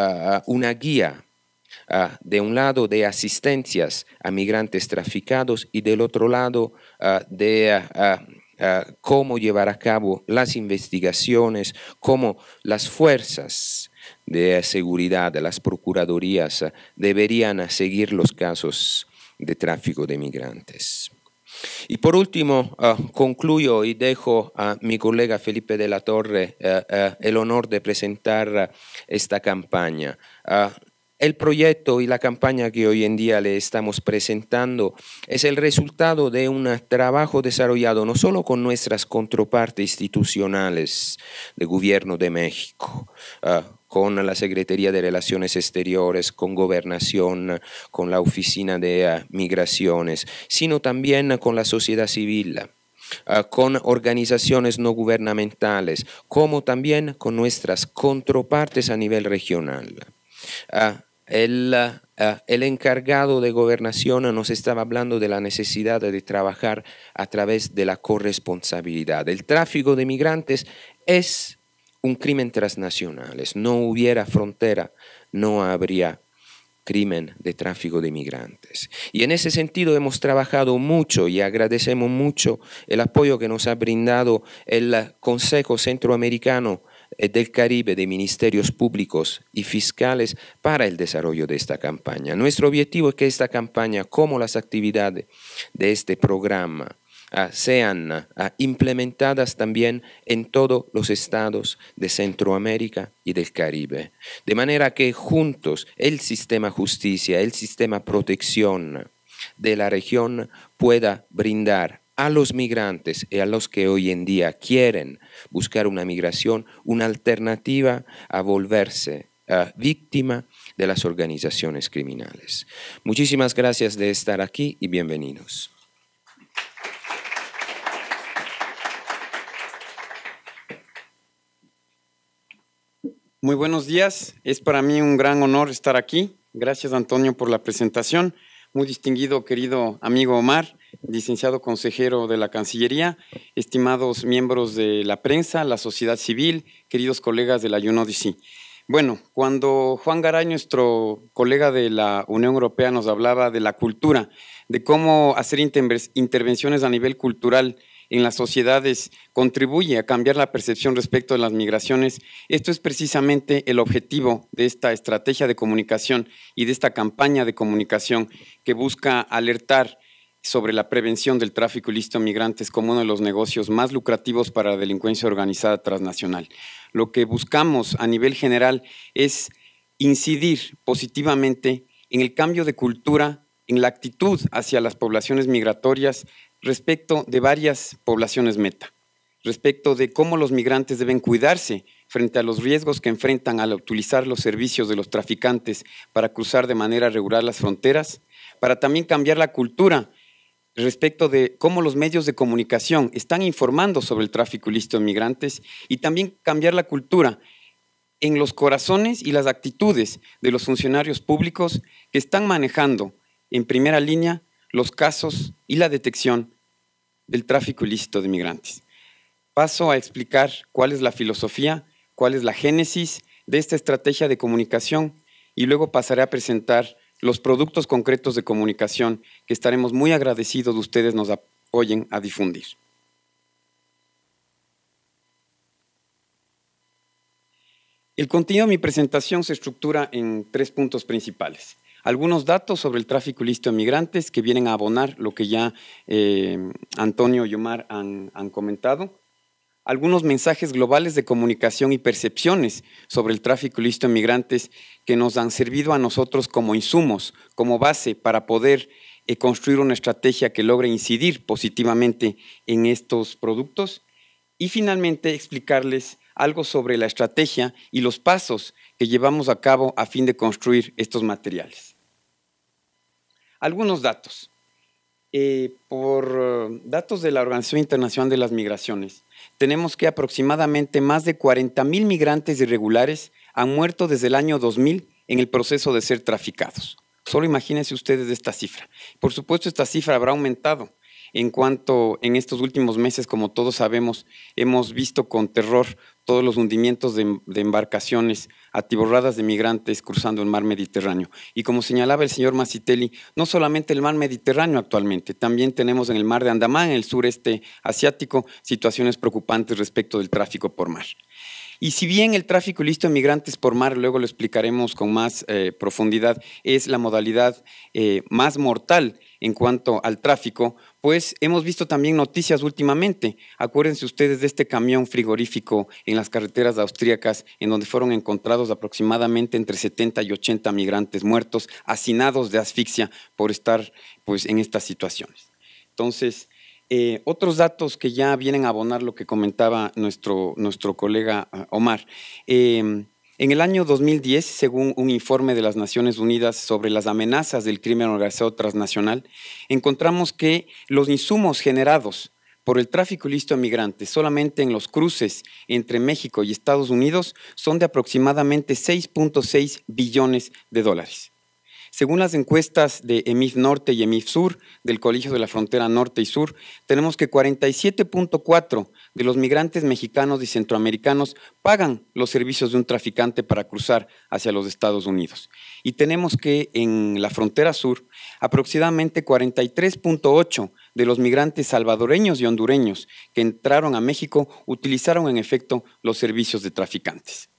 guía, de un lado de asistencias a migrantes traficados y del otro lado de cómo llevar a cabo las investigaciones, cómo las fuerzas de seguridad, las procuradurías deberían seguir los casos de tráfico de migrantes. Y por último, concluyo y dejo a mi colega Felipe de la Torre el honor de presentar esta campaña. El proyecto y la campaña que hoy en día le estamos presentando es el resultado de un trabajo desarrollado no solo con nuestras contrapartes institucionales del Gobierno de México, con la Secretaría de Relaciones Exteriores, con Gobernación, con la Oficina de Migraciones, sino también con la sociedad civil, con organizaciones no gubernamentales, como también con nuestras contrapartes a nivel regional. El encargado de Gobernación nos estaba hablando de la necesidad de trabajar a través de la corresponsabilidad. El tráfico de migrantes es un crimen transnacional. Si no hubiera frontera, no habría crimen de tráfico de migrantes. Y en ese sentido hemos trabajado mucho y agradecemos mucho el apoyo que nos ha brindado el Consejo Centroamericano del Caribe de Ministerios Públicos y Fiscales para el desarrollo de esta campaña. Nuestro objetivo es que esta campaña, como las actividades de este programa, sean implementadas también en todos los estados de Centroamérica y del Caribe. De manera que juntos el sistema justicia, el sistema protección de la región pueda brindar a los migrantes y a los que hoy en día quieren buscar una migración, una alternativa a volverse víctima de las organizaciones criminales. Muchísimas gracias de estar aquí y bienvenidos. Muy buenos días, es para mí un gran honor estar aquí. Gracias, Antonio, por la presentación. Muy distinguido, querido amigo Omar, licenciado consejero de la Cancillería, estimados miembros de la prensa, la sociedad civil, queridos colegas de la UNODC. Bueno, cuando Juan Garay, nuestro colega de la Unión Europea, nos hablaba de la cultura, de cómo hacer intervenciones a nivel cultural en las sociedades contribuye a cambiar la percepción respecto de las migraciones, esto es precisamente el objetivo de esta estrategia de comunicación y de esta campaña de comunicación que busca alertar sobre la prevención del tráfico ilícito de migrantes como uno de los negocios más lucrativos para la delincuencia organizada transnacional. Lo que buscamos a nivel general es incidir positivamente en el cambio de cultura, en la actitud hacia las poblaciones migratorias respecto de varias poblaciones meta, respecto de cómo los migrantes deben cuidarse frente a los riesgos que enfrentan al utilizar los servicios de los traficantes para cruzar de manera regular las fronteras, para también cambiar la cultura respecto de cómo los medios de comunicación están informando sobre el tráfico ilícito de migrantes y también cambiar la cultura en los corazones y las actitudes de los funcionarios públicos que están manejando en primera línea los casos y la detección del tráfico ilícito de migrantes. Paso a explicar cuál es la filosofía, cuál es la génesis de esta estrategia de comunicación y luego pasaré a presentar los productos concretos de comunicación que estaremos muy agradecidos de ustedes nos apoyen a difundir. El contenido de mi presentación se estructura en 3 puntos principales. Algunos datos sobre el tráfico ilícito de migrantes que vienen a abonar lo que ya Antonio y Omar han comentado. Algunos mensajes globales de comunicación y percepciones sobre el tráfico ilícito de migrantes que nos han servido a nosotros como insumos, como base para poder construir una estrategia que logre incidir positivamente en estos productos. Y finalmente explicarles algo sobre la estrategia y los pasos que llevamos a cabo a fin de construir estos materiales. Algunos datos. Por datos de la Organización Internacional de las Migraciones, tenemos que aproximadamente más de 40,000 migrantes irregulares han muerto desde el año 2000 en el proceso de ser traficados. Solo imagínense ustedes esta cifra. Por supuesto, esta cifra habrá aumentado en cuanto en estos últimos meses, como todos sabemos, hemos visto con terror todos los hundimientos de embarcaciones atiborradas de migrantes cruzando el mar Mediterráneo. Y como señalaba el señor Masitelli, no solamente el mar Mediterráneo actualmente, también tenemos en el mar de Andamán, en el sureste asiático, situaciones preocupantes respecto del tráfico por mar. Y si bien el tráfico ilícito de migrantes por mar, luego lo explicaremos con más profundidad, es la modalidad más mortal en cuanto al tráfico, pues hemos visto también noticias últimamente. Acuérdense ustedes de este camión frigorífico en las carreteras austríacas, en donde fueron encontrados aproximadamente entre 70 y 80 migrantes muertos, hacinados de asfixia por estar pues, en estas situaciones. Entonces, otros datos que ya vienen a abonar lo que comentaba nuestro colega Omar. En el año 2010, según un informe de las Naciones Unidas sobre las amenazas del crimen organizado transnacional, encontramos que los insumos generados por el tráfico ilícito de migrantes solamente en los cruces entre México y Estados Unidos son de aproximadamente 6.6 billones de dólares. Según las encuestas de EMIF Norte y EMIF Sur, del Colegio de la Frontera Norte y Sur, tenemos que 47.4 de los migrantes mexicanos y centroamericanos pagan los servicios de un traficante para cruzar hacia los Estados Unidos. Y tenemos que en la frontera sur, aproximadamente 43.8 de los migrantes salvadoreños y hondureños que entraron a México utilizaron en efecto los servicios de traficantes.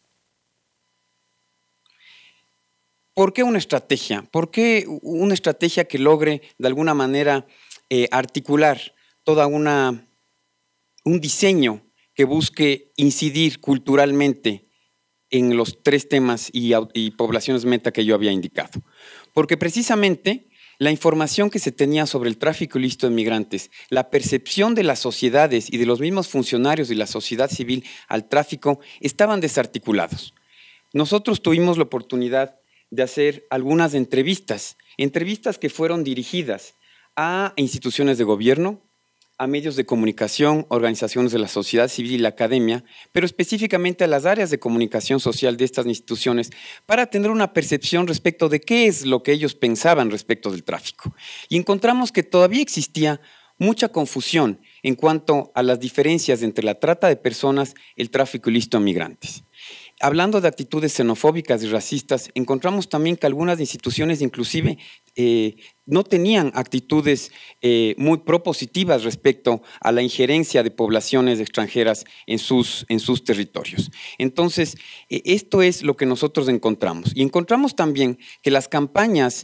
¿Por qué una estrategia? ¿Por qué una estrategia que logre de alguna manera articular toda un diseño que busque incidir culturalmente en los 3 temas y poblaciones meta que yo había indicado? Porque precisamente la información que se tenía sobre el tráfico ilícito de migrantes, la percepción de las sociedades y de los mismos funcionarios de la sociedad civil al tráfico estaban desarticulados. Nosotros tuvimos la oportunidad de hacer algunas entrevistas que fueron dirigidas a instituciones de gobierno, a medios de comunicación, organizaciones de la sociedad civil y la academia, pero específicamente a las áreas de comunicación social de estas instituciones para tener una percepción respecto de qué es lo que ellos pensaban respecto del tráfico. Y encontramos que todavía existía mucha confusión en cuanto a las diferencias entre la trata de personas y el tráfico ilícito de migrantes. Hablando de actitudes xenofóbicas y racistas, encontramos también que algunas instituciones inclusive no tenían actitudes muy propositivas respecto a la injerencia de poblaciones extranjeras en sus territorios. Entonces, esto es lo que nosotros encontramos. Y encontramos también que las campañas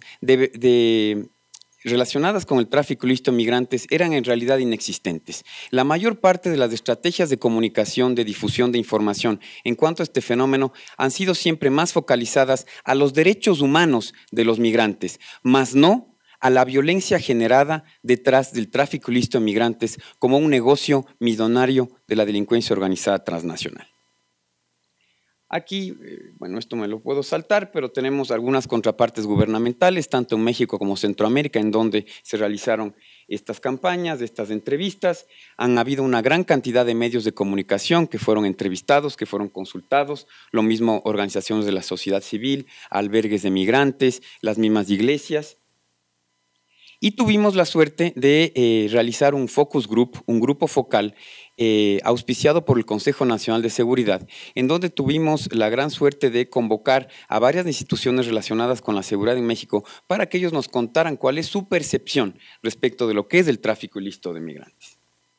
relacionadas con el tráfico ilícito de migrantes eran en realidad inexistentes. La mayor parte de las estrategias de comunicación, de difusión de información en cuanto a este fenómeno han sido siempre más focalizadas a los derechos humanos de los migrantes, más no a la violencia generada detrás del tráfico ilícito de migrantes como un negocio millonario de la delincuencia organizada transnacional. Aquí, bueno, esto me lo puedo saltar, pero tenemos algunas contrapartes gubernamentales, tanto en México como Centroamérica, en donde se realizaron estas campañas, estas entrevistas. Han habido una gran cantidad de medios de comunicación que fueron entrevistados, que fueron consultados, lo mismo organizaciones de la sociedad civil, albergues de migrantes, las mismas iglesias. Y tuvimos la suerte de realizar un focus group, un grupo focal, auspiciado por el Consejo Nacional de Seguridad, en donde tuvimos la gran suerte de convocar a varias instituciones relacionadas con la seguridad en México para que ellos nos contaran cuál es su percepción respecto de lo que es el tráfico ilícito de migrantes.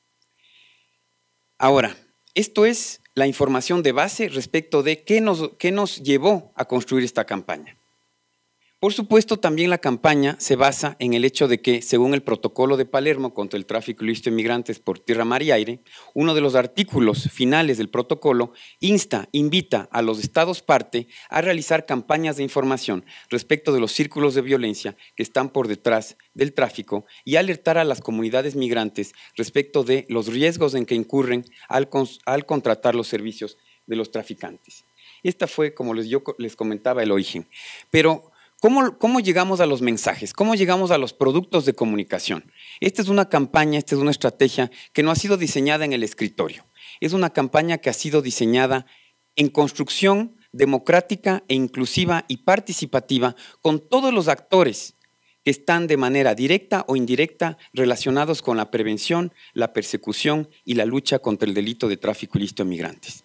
Ahora, esto es la información de base respecto de qué nos llevó a construir esta campaña. Por supuesto, también la campaña se basa en el hecho de que, según el Protocolo de Palermo contra el tráfico ilícito de migrantes por tierra, mar y aire, uno de los artículos finales del protocolo invita a los estados parte a realizar campañas de información respecto de los círculos de violencia que están por detrás del tráfico y alertar a las comunidades migrantes respecto de los riesgos en que incurren al contratar los servicios de los traficantes. Esta fue, como yo les comentaba, el origen. Pero ¿cómo llegamos a los mensajes? ¿Cómo llegamos a los productos de comunicación? Esta es una campaña, esta es una estrategia que no ha sido diseñada en el escritorio. Es una campaña que ha sido diseñada en construcción democrática e inclusiva y participativa con todos los actores que están de manera directa o indirecta relacionados con la prevención, la persecución y la lucha contra el delito de tráfico ilícito de migrantes.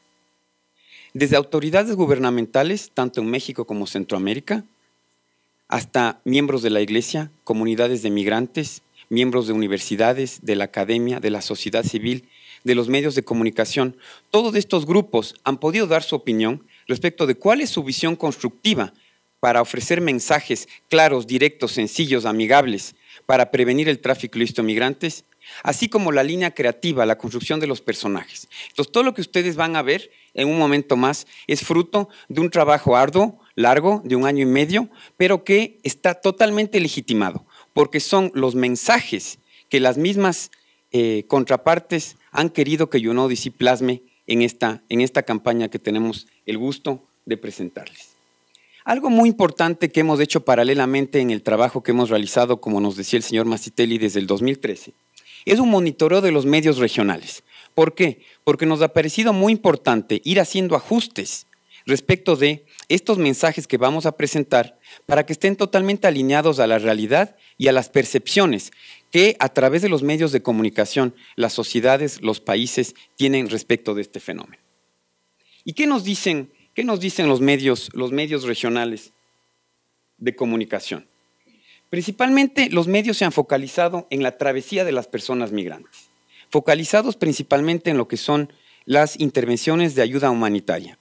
Desde autoridades gubernamentales, tanto en México como Centroamérica, hasta miembros de la iglesia, comunidades de migrantes, miembros de universidades, de la academia, de la sociedad civil, de los medios de comunicación. Todos estos grupos han podido dar su opinión respecto de cuál es su visión constructiva para ofrecer mensajes claros, directos, sencillos, amigables, para prevenir el tráfico ilícito de migrantes, así como la línea creativa, la construcción de los personajes. Entonces, todo lo que ustedes van a ver en un momento más es fruto de un trabajo arduo, largo, de 1 año y medio, pero que está totalmente legitimado, porque son los mensajes que las mismas contrapartes han querido que UNODC plasme en esta campaña que tenemos el gusto de presentarles. Algo muy importante que hemos hecho paralelamente en el trabajo que hemos realizado, como nos decía el señor Masitelli, desde el 2013, es un monitoreo de los medios regionales. ¿Por qué? Porque nos ha parecido muy importante ir haciendo ajustes respecto de estos mensajes que vamos a presentar para que estén totalmente alineados a la realidad y a las percepciones que a través de los medios de comunicación las sociedades, los países tienen respecto de este fenómeno. ¿Y qué nos dicen los medios regionales de comunicación? Principalmente los medios se han focalizado en la travesía de las personas migrantes, focalizados principalmente en lo que son las intervenciones de ayuda humanitaria.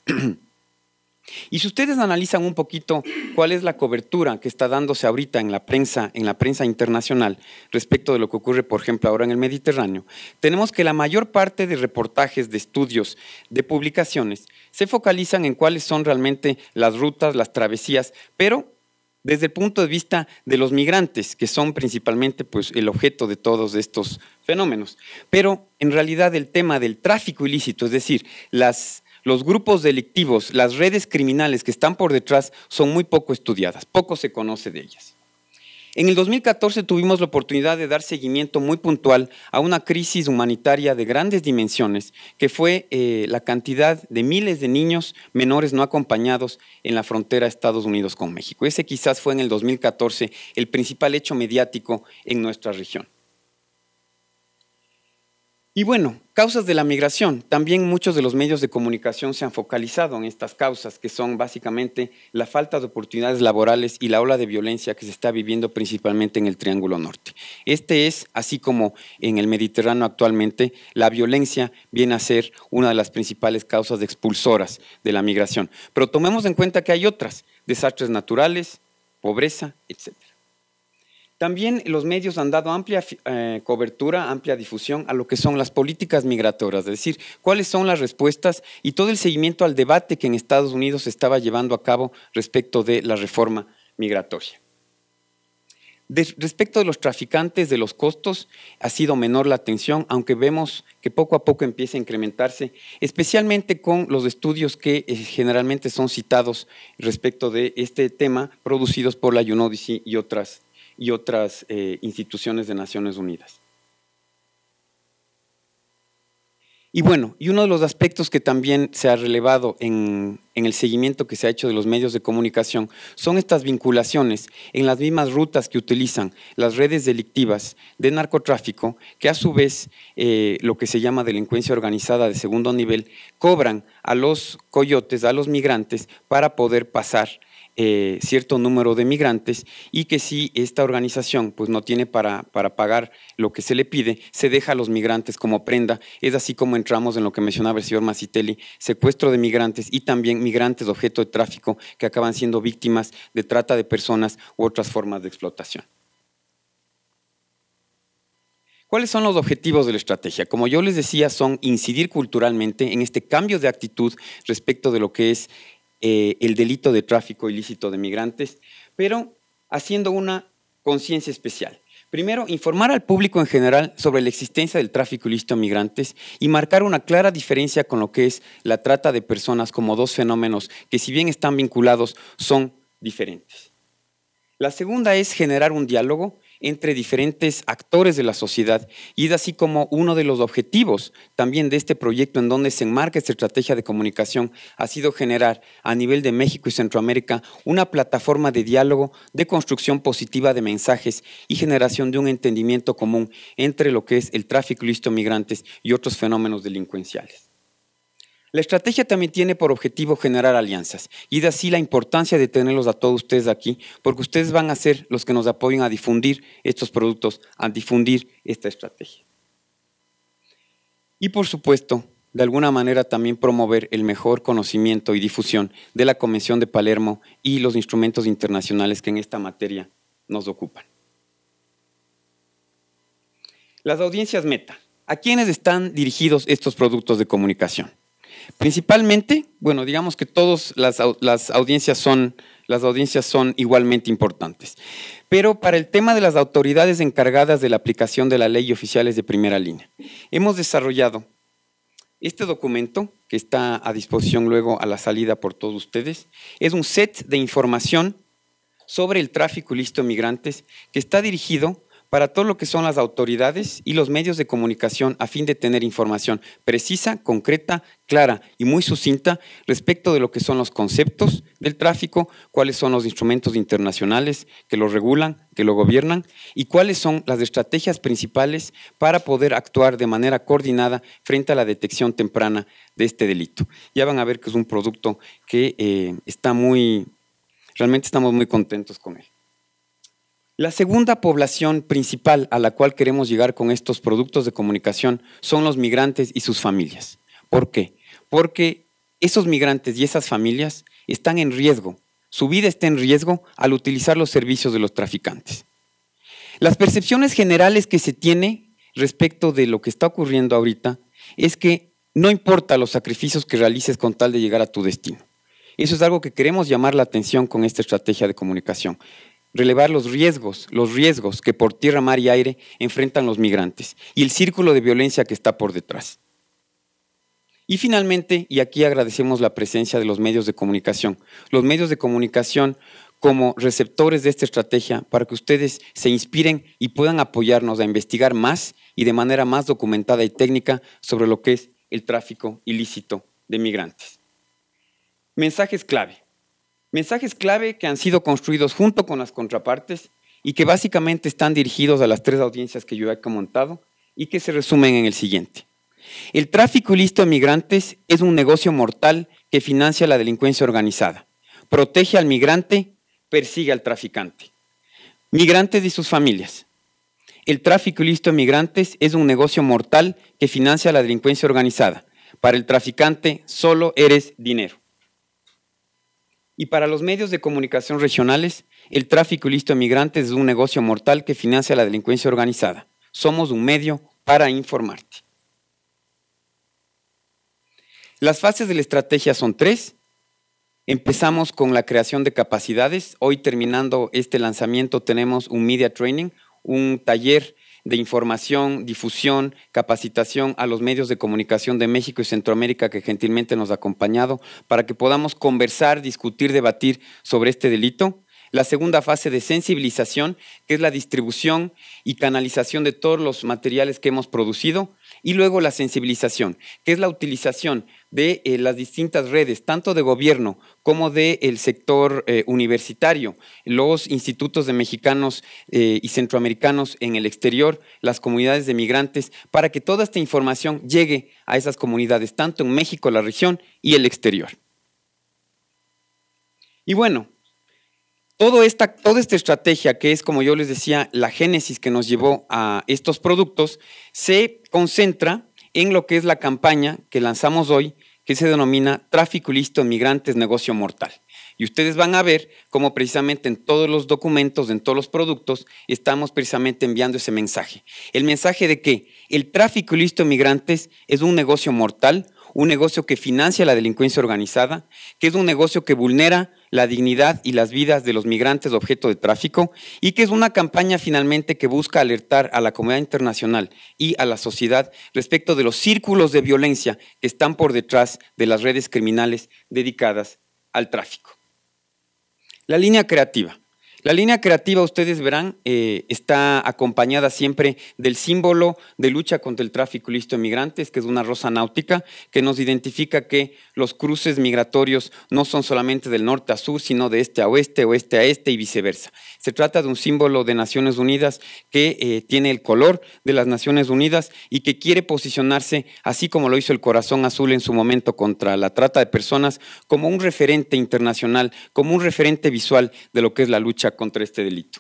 Y si ustedes analizan un poquito cuál es la cobertura que está dándose ahorita en la prensa internacional respecto de lo que ocurre, por ejemplo, ahora en el Mediterráneo, tenemos que la mayor parte de reportajes, de estudios, de publicaciones, se focalizan en cuáles son realmente las rutas, las travesías, pero desde el punto de vista de los migrantes, que son principalmente pues, el objeto de todos estos fenómenos. Pero en realidad el tema del tráfico ilícito, es decir, los grupos delictivos, las redes criminales que están por detrás son muy poco estudiadas, poco se conoce de ellas. En el 2014 tuvimos la oportunidad de dar seguimiento muy puntual a una crisis humanitaria de grandes dimensiones, que fue la cantidad de miles de niños menores no acompañados en la frontera Estados Unidos con México. Ese quizás fue en el 2014 el principal hecho mediático en nuestra región. Y bueno, causas de la migración. También muchos de los medios de comunicación se han focalizado en estas causas, que son básicamente la falta de oportunidades laborales y la ola de violencia que se está viviendo principalmente en el Triángulo Norte. Este es, así como en el Mediterráneo actualmente, la violencia viene a ser una de las principales causas expulsoras de la migración. Pero tomemos en cuenta que hay otras, desastres naturales, pobreza, etc. También los medios han dado amplia cobertura, amplia difusión a lo que son las políticas migratorias, es decir, cuáles son las respuestas y todo el seguimiento al debate que en Estados Unidos se estaba llevando a cabo respecto de la reforma migratoria. Respecto de los traficantes, de los costos, ha sido menor la atención, aunque vemos que poco a poco empieza a incrementarse, especialmente con los estudios que generalmente son citados respecto de este tema, producidos por la UNODC y otras instituciones de Naciones Unidas. Y bueno, y uno de los aspectos que también se ha relevado en el seguimiento que se ha hecho de los medios de comunicación son estas vinculaciones en las mismas rutas que utilizan las redes delictivas de narcotráfico, que a su vez lo que se llama delincuencia organizada de segundo nivel, cobran a los coyotes, a los migrantes, para poder pasar cierto número de migrantes, y que si esta organización pues, no tiene para pagar lo que se le pide, se deja a los migrantes como prenda. Es así como entramos en lo que mencionaba el señor Masitelli, secuestro de migrantes y también migrantes objeto de tráfico que acaban siendo víctimas de trata de personas u otras formas de explotación. ¿Cuáles son los objetivos de la estrategia? Como yo les decía, son incidir culturalmente en este cambio de actitud respecto de lo que es el delito de tráfico ilícito de migrantes, pero haciendo una conciencia especial. Primero, informar al público en general sobre la existencia del tráfico ilícito de migrantes y marcar una clara diferencia con lo que es la trata de personas como dos fenómenos que, si bien están vinculados, son diferentes. La segunda es generar un diálogo entre diferentes actores de la sociedad, y es así como uno de los objetivos también de este proyecto, en donde se enmarca esta estrategia de comunicación, ha sido generar a nivel de México y Centroamérica una plataforma de diálogo, de construcción positiva de mensajes y generación de un entendimiento común entre lo que es el tráfico ilícito de migrantes y otros fenómenos delincuenciales. La estrategia también tiene por objetivo generar alianzas, y de así la importancia de tenerlos a todos ustedes aquí, porque ustedes van a ser los que nos apoyen a difundir estos productos, a difundir esta estrategia. Y por supuesto, de alguna manera también promover el mejor conocimiento y difusión de la Convención de Palermo y los instrumentos internacionales que en esta materia nos ocupan. Las audiencias meta. ¿A quiénes están dirigidos estos productos de comunicación? Principalmente, bueno, digamos que todas las audiencias son igualmente importantes. Pero para el tema de las autoridades encargadas de la aplicación de la ley y oficiales de primera línea, hemos desarrollado este documento, que está a disposición luego a la salida por todos ustedes. Es un set de información sobre el tráfico ilícito de migrantes que está dirigido para todo lo que son las autoridades y los medios de comunicación, a fin de tener información precisa, concreta, clara y muy sucinta respecto de lo que son los conceptos del tráfico, cuáles son los instrumentos internacionales que lo regulan, que lo gobiernan, y cuáles son las estrategias principales para poder actuar de manera coordinada frente a la detección temprana de este delito. Ya van a ver que es un producto que realmente estamos muy contentos con él. La segunda población principal a la cual queremos llegar con estos productos de comunicación son los migrantes y sus familias. ¿Por qué? Porque esos migrantes y esas familias están en riesgo, su vida está en riesgo al utilizar los servicios de los traficantes. Las percepciones generales que se tiene respecto de lo que está ocurriendo ahorita es que no importa los sacrificios que realices con tal de llegar a tu destino. Eso es algo que queremos llamar la atención con esta estrategia de comunicación. Relevar los riesgos que por tierra, mar y aire enfrentan los migrantes y el círculo de violencia que está por detrás. Y finalmente, y aquí agradecemos la presencia de los medios de comunicación como receptores de esta estrategia para que ustedes se inspiren y puedan apoyarnos a investigar más y de manera más documentada y técnica sobre lo que es el tráfico ilícito de migrantes. Mensajes clave. Mensajes clave que han sido construidos junto con las contrapartes y que básicamente están dirigidos a las 3 audiencias que yo he comentado y que se resumen en el siguiente. El tráfico ilícito de migrantes es un negocio mortal que financia la delincuencia organizada. Protege al migrante, persigue al traficante. Migrantes y sus familias. El tráfico ilícito de migrantes es un negocio mortal que financia la delincuencia organizada. Para el traficante solo eres dinero. Y para los medios de comunicación regionales, el tráfico ilícito de migrantes es un negocio mortal que financia la delincuencia organizada. Somos un medio para informarte. Las fases de la estrategia son 3. Empezamos con la creación de capacidades. Hoy, terminando este lanzamiento, tenemos un media training, un taller de información, difusión, capacitación a los medios de comunicación de México y Centroamérica que gentilmente nos ha acompañado para que podamos conversar, discutir, debatir sobre este delito. La segunda fase de sensibilización, que es la distribución y canalización de todos los materiales que hemos producido. Y luego la sensibilización, que es la utilización de las distintas redes, tanto de gobierno como del sector universitario, los institutos de mexicanos y centroamericanos en el exterior, las comunidades de migrantes, para que toda esta información llegue a esas comunidades, tanto en México, la región y el exterior. Y bueno, toda esta estrategia, que es, como yo les decía, la génesis que nos llevó a estos productos, se concentra en lo que es la campaña que lanzamos hoy, que se denomina Tráfico ilícito de migrantes, negocio mortal. Y ustedes van a ver cómo precisamente en todos los documentos, en todos los productos, estamos precisamente enviando ese mensaje. El mensaje de que el tráfico ilícito de migrantes es un negocio mortal, un negocio que financia la delincuencia organizada, que es un negocio que vulnera la dignidad y las vidas de los migrantes objeto de tráfico y que es una campaña finalmente que busca alertar a la comunidad internacional y a la sociedad respecto de los círculos de violencia que están por detrás de las redes criminales dedicadas al tráfico. La línea creativa. La línea creativa, ustedes verán, está acompañada siempre del símbolo de lucha contra el tráfico ilícito de migrantes, que es una rosa náutica, que nos identifica que los cruces migratorios no son solamente del norte a sur, sino de este a oeste a este y viceversa. Se trata de un símbolo de Naciones Unidas que tiene el color de las Naciones Unidas y que quiere posicionarse, así como lo hizo el Corazón Azul en su momento contra la trata de personas, como un referente internacional, como un referente visual de lo que es la lucha contra este delito.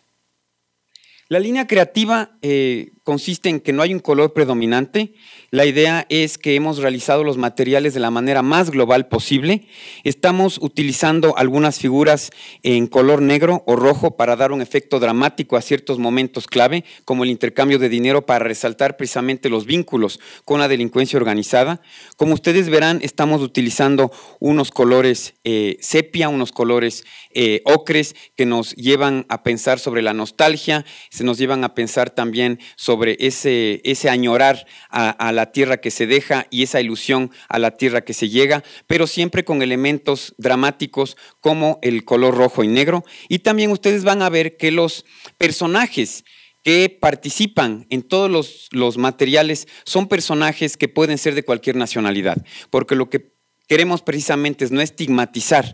La línea creativa consiste en que no hay un color predominante. La idea es que hemos realizado los materiales de la manera más global posible. Estamos utilizando algunas figuras en color negro o rojo para dar un efecto dramático a ciertos momentos clave, como el intercambio de dinero para resaltar precisamente los vínculos con la delincuencia organizada. Como ustedes verán, estamos utilizando unos colores sepia, unos colores ocres que nos llevan a pensar sobre la nostalgia, se nos llevan a pensar también sobre ese añorar a la tierra que se deja y esa ilusión a la tierra que se llega, pero siempre con elementos dramáticos como el color rojo y negro. Y también ustedes van a ver que los personajes que participan en todos los materiales son personajes que pueden ser de cualquier nacionalidad, porque lo que queremos precisamente es no estigmatizar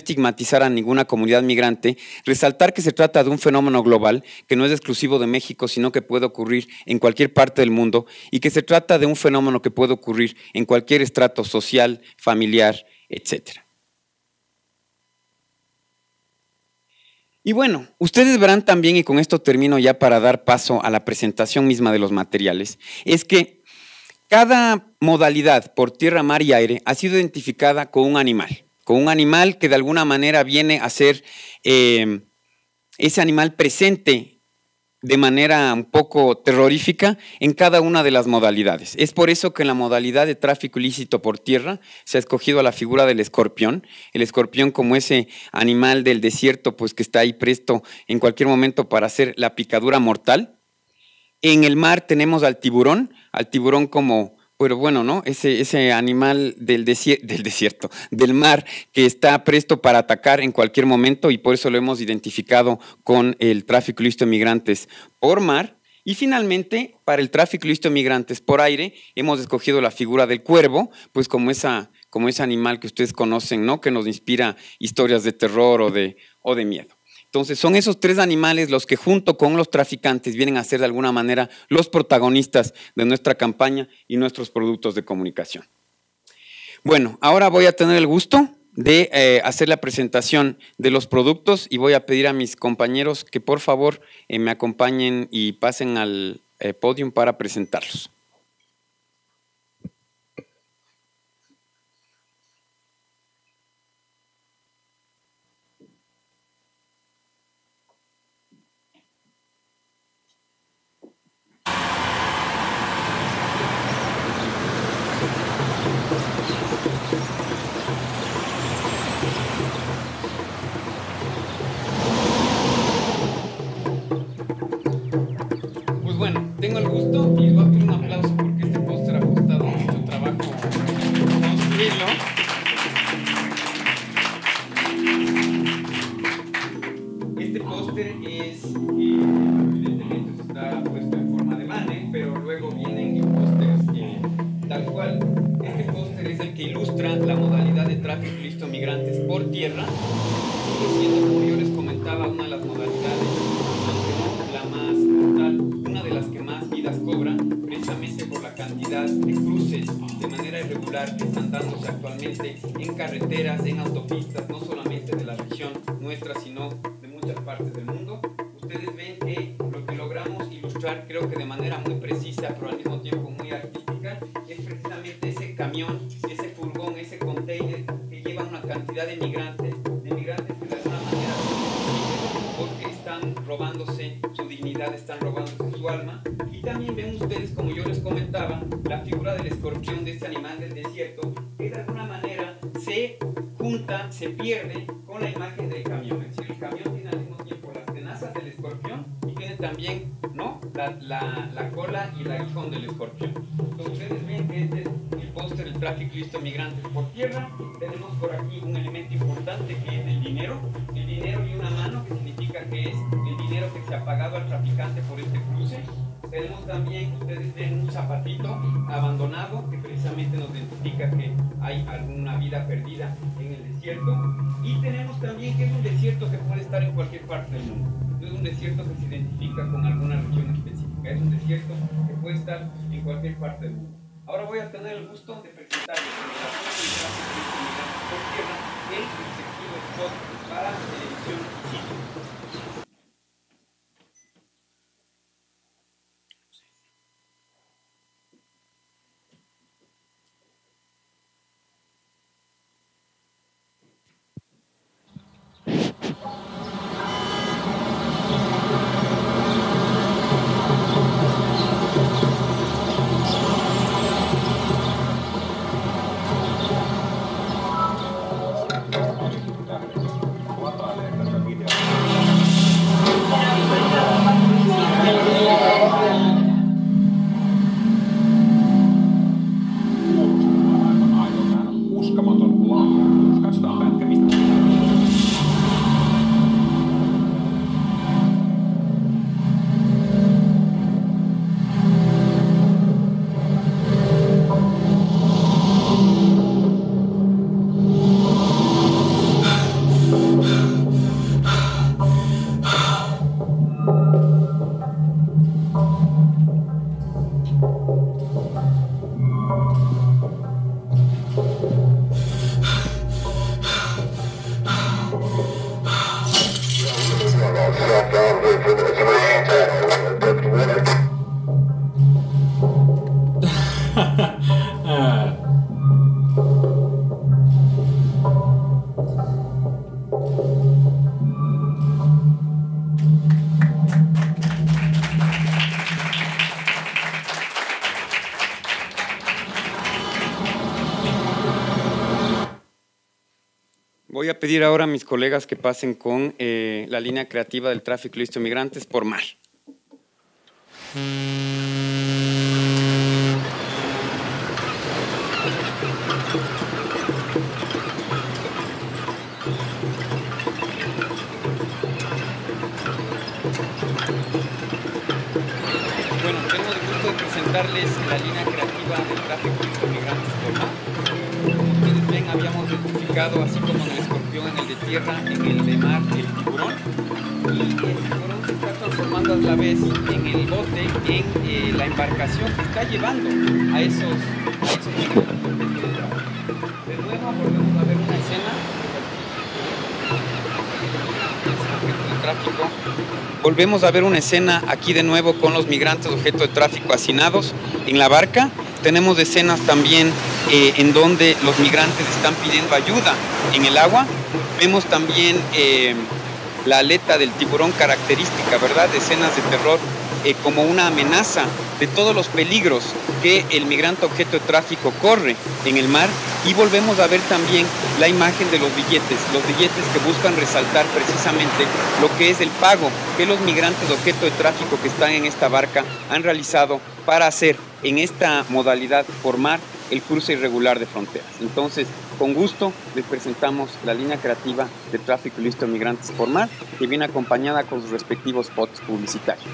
a ninguna comunidad migrante, resaltar que se trata de un fenómeno global, que no es exclusivo de México, sino que puede ocurrir en cualquier parte del mundo y que se trata de un fenómeno que puede ocurrir en cualquier estrato social, familiar, etc. Y bueno, ustedes verán también, y con esto termino ya para dar paso a la presentación misma de los materiales, es que cada modalidad por tierra, mar y aire ha sido identificada con un animal que de alguna manera viene a ser ese animal presente de manera un poco terrorífica en cada una de las modalidades. Es por eso que en la modalidad de tráfico ilícito por tierra se ha escogido a la figura del escorpión. El escorpión como ese animal del desierto pues que está ahí presto en cualquier momento para hacer la picadura mortal. En el mar tenemos al tiburón como... Pero bueno, ¿no? Ese animal del desierto, del mar, que está presto para atacar en cualquier momento y por eso lo hemos identificado con el tráfico ilícito de migrantes por mar. Y finalmente, para el tráfico ilícito de migrantes por aire, hemos escogido la figura del cuervo, pues como ese animal que ustedes conocen, ¿no? Que nos inspira historias de terror o de miedo. Entonces, son esos tres animales los que junto con los traficantes vienen a ser de alguna manera los protagonistas de nuestra campaña y nuestros productos de comunicación. Bueno, ahora voy a tener el gusto de hacer la presentación de los productos y voy a pedir a mis compañeros que por favor me acompañen y pasen al podio para presentarlos. Tengo el gusto y les voy a pedir un aplauso porque este póster ha costado mucho trabajo construirlo. Este póster es, evidentemente está puesto en forma de mane, pero luego vienen pósteres tal cual. Este póster es el que ilustra la modalidad de tráfico ilícito de migrantes por tierra. Sigue siendo, como yo les comentaba, una de las modalidades, aunque no la más brutal, una de las que más vidas cobra, precisamente por la cantidad de cruces de manera irregular que están dándose actualmente en carreteras, en autopistas, no solamente de la región nuestra, sino de muchas partes del mundo. Ustedes ven que lo que logramos ilustrar, creo que de manera muy precisa, pero al mismo tiempo muy artística, es precisamente ese camión, ese furgón, ese container que lleva una cantidad de migrantes que de alguna manera porque están robándose su dignidad, están robándose su alma. Y también ven ustedes, como yo les comentaba, la figura del escorpión, de este animal del desierto, que de alguna manera se junta, se pierde con la imagen del camión. Es decir, el camión tiene al mismo tiempo las tenazas del escorpión y tiene también, ¿no?, la cola y el aguijón del escorpión. Entonces ustedes ven que este es el póster del tráfico ilícito de migrantes por tierra. Tenemos por aquí un elemento importante que es el dinero y una mano, que significa que es el dinero que se ha pagado al traficante por este cruce. Tenemos también, ustedes ven, un zapatito abandonado que precisamente nos identifica que hay alguna vida perdida en el desierto. Y tenemos también que es un desierto que puede estar en cualquier parte del mundo. No es un desierto que se identifica con alguna región específica, es un desierto que puede estar en cualquier parte del mundo. Ahora voy a tener el gusto de presentarles por tierra el respectivo spot para televisión y cine. Voy a pedir ahora a mis colegas que pasen con la línea creativa del tráfico ilícito de migrantes por mar. Bueno, tengo el gusto de presentarles la línea creativa del tráfico ilícito de migrantes por mar. Como ustedes ven, habíamos identificado, así como en el escorpión, en el de tierra, en el de mar, el tiburón. Y el tiburón se está transformando a la vez en el bote, en la embarcación que está llevando a esos migrantes. De nuevo volvemos a ver una escena de tráfico. Volvemos a ver una escena aquí de nuevo con los migrantes objeto de tráfico hacinados en la barca. Tenemos escenas también en donde los migrantes están pidiendo ayuda en el agua. Vemos también la aleta del tiburón característica, ¿verdad? Escenas de terror como una amenaza de todos los peligros que el migrante objeto de tráfico corre en el mar. Y volvemos a ver también la imagen de los billetes que buscan resaltar precisamente lo que es el pago que los migrantes objeto de tráfico que están en esta barca han realizado para hacer en esta modalidad por mar el cruce irregular de fronteras. Entonces, con gusto les presentamos la línea creativa de tráfico ilícito de migrantes por mar, que viene acompañada con sus respectivos spots publicitarios.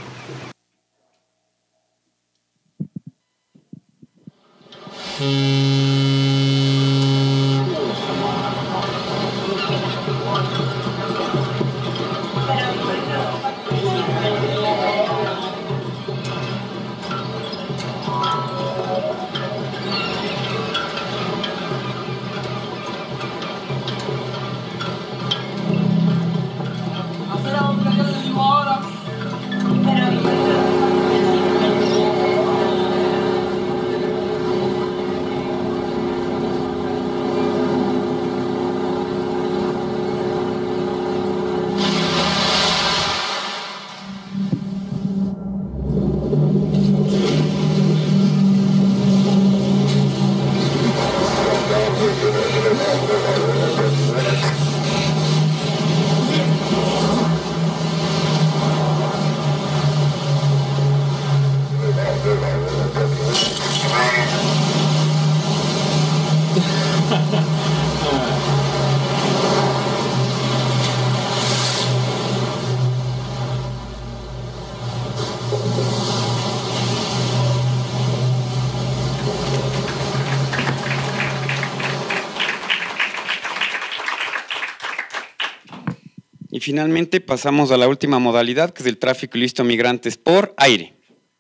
Y finalmente pasamos a la última modalidad, que es el tráfico ilícito de migrantes por aire.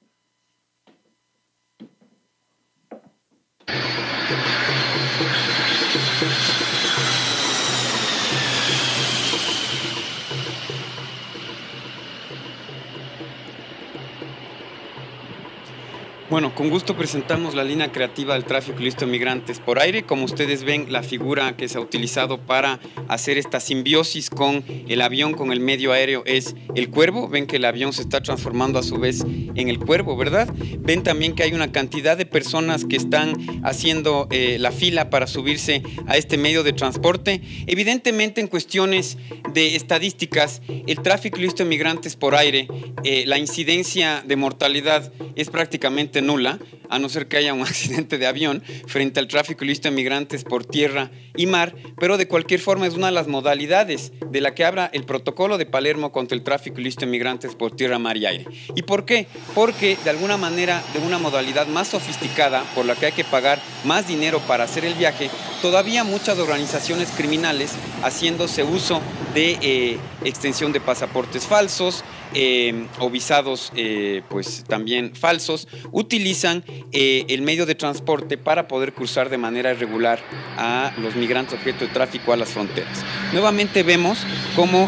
Bueno, con gusto presentamos la línea creativa del tráfico ilícito de migrantes por aire. Como ustedes ven, la figura que se ha utilizado para hacer esta simbiosis con el avión, con el medio aéreo, es el cuervo. Ven que el avión se está transformando a su vez en el cuervo, ¿verdad? Ven también que hay una cantidad de personas que están haciendo la fila para subirse a este medio de transporte. Evidentemente, en cuestiones de estadísticas, el tráfico ilícito de migrantes por aire, la incidencia de mortalidad es prácticamente nula, a no ser que haya un accidente de avión, frente al tráfico ilícito de migrantes por tierra y mar, pero de cualquier forma es una de las modalidades de la que habla el protocolo de Palermo contra el tráfico ilícito de migrantes por tierra, mar y aire. ¿Y por qué? Porque de alguna manera, de una modalidad más sofisticada, por la que hay que pagar más dinero para hacer el viaje, todavía muchas organizaciones criminales haciéndose uso de extensión de pasaportes falsos, o visados pues también falsos, utilizan el medio de transporte para poder cruzar de manera irregular a los migrantes objeto de tráfico a las fronteras. Nuevamente vemos cómo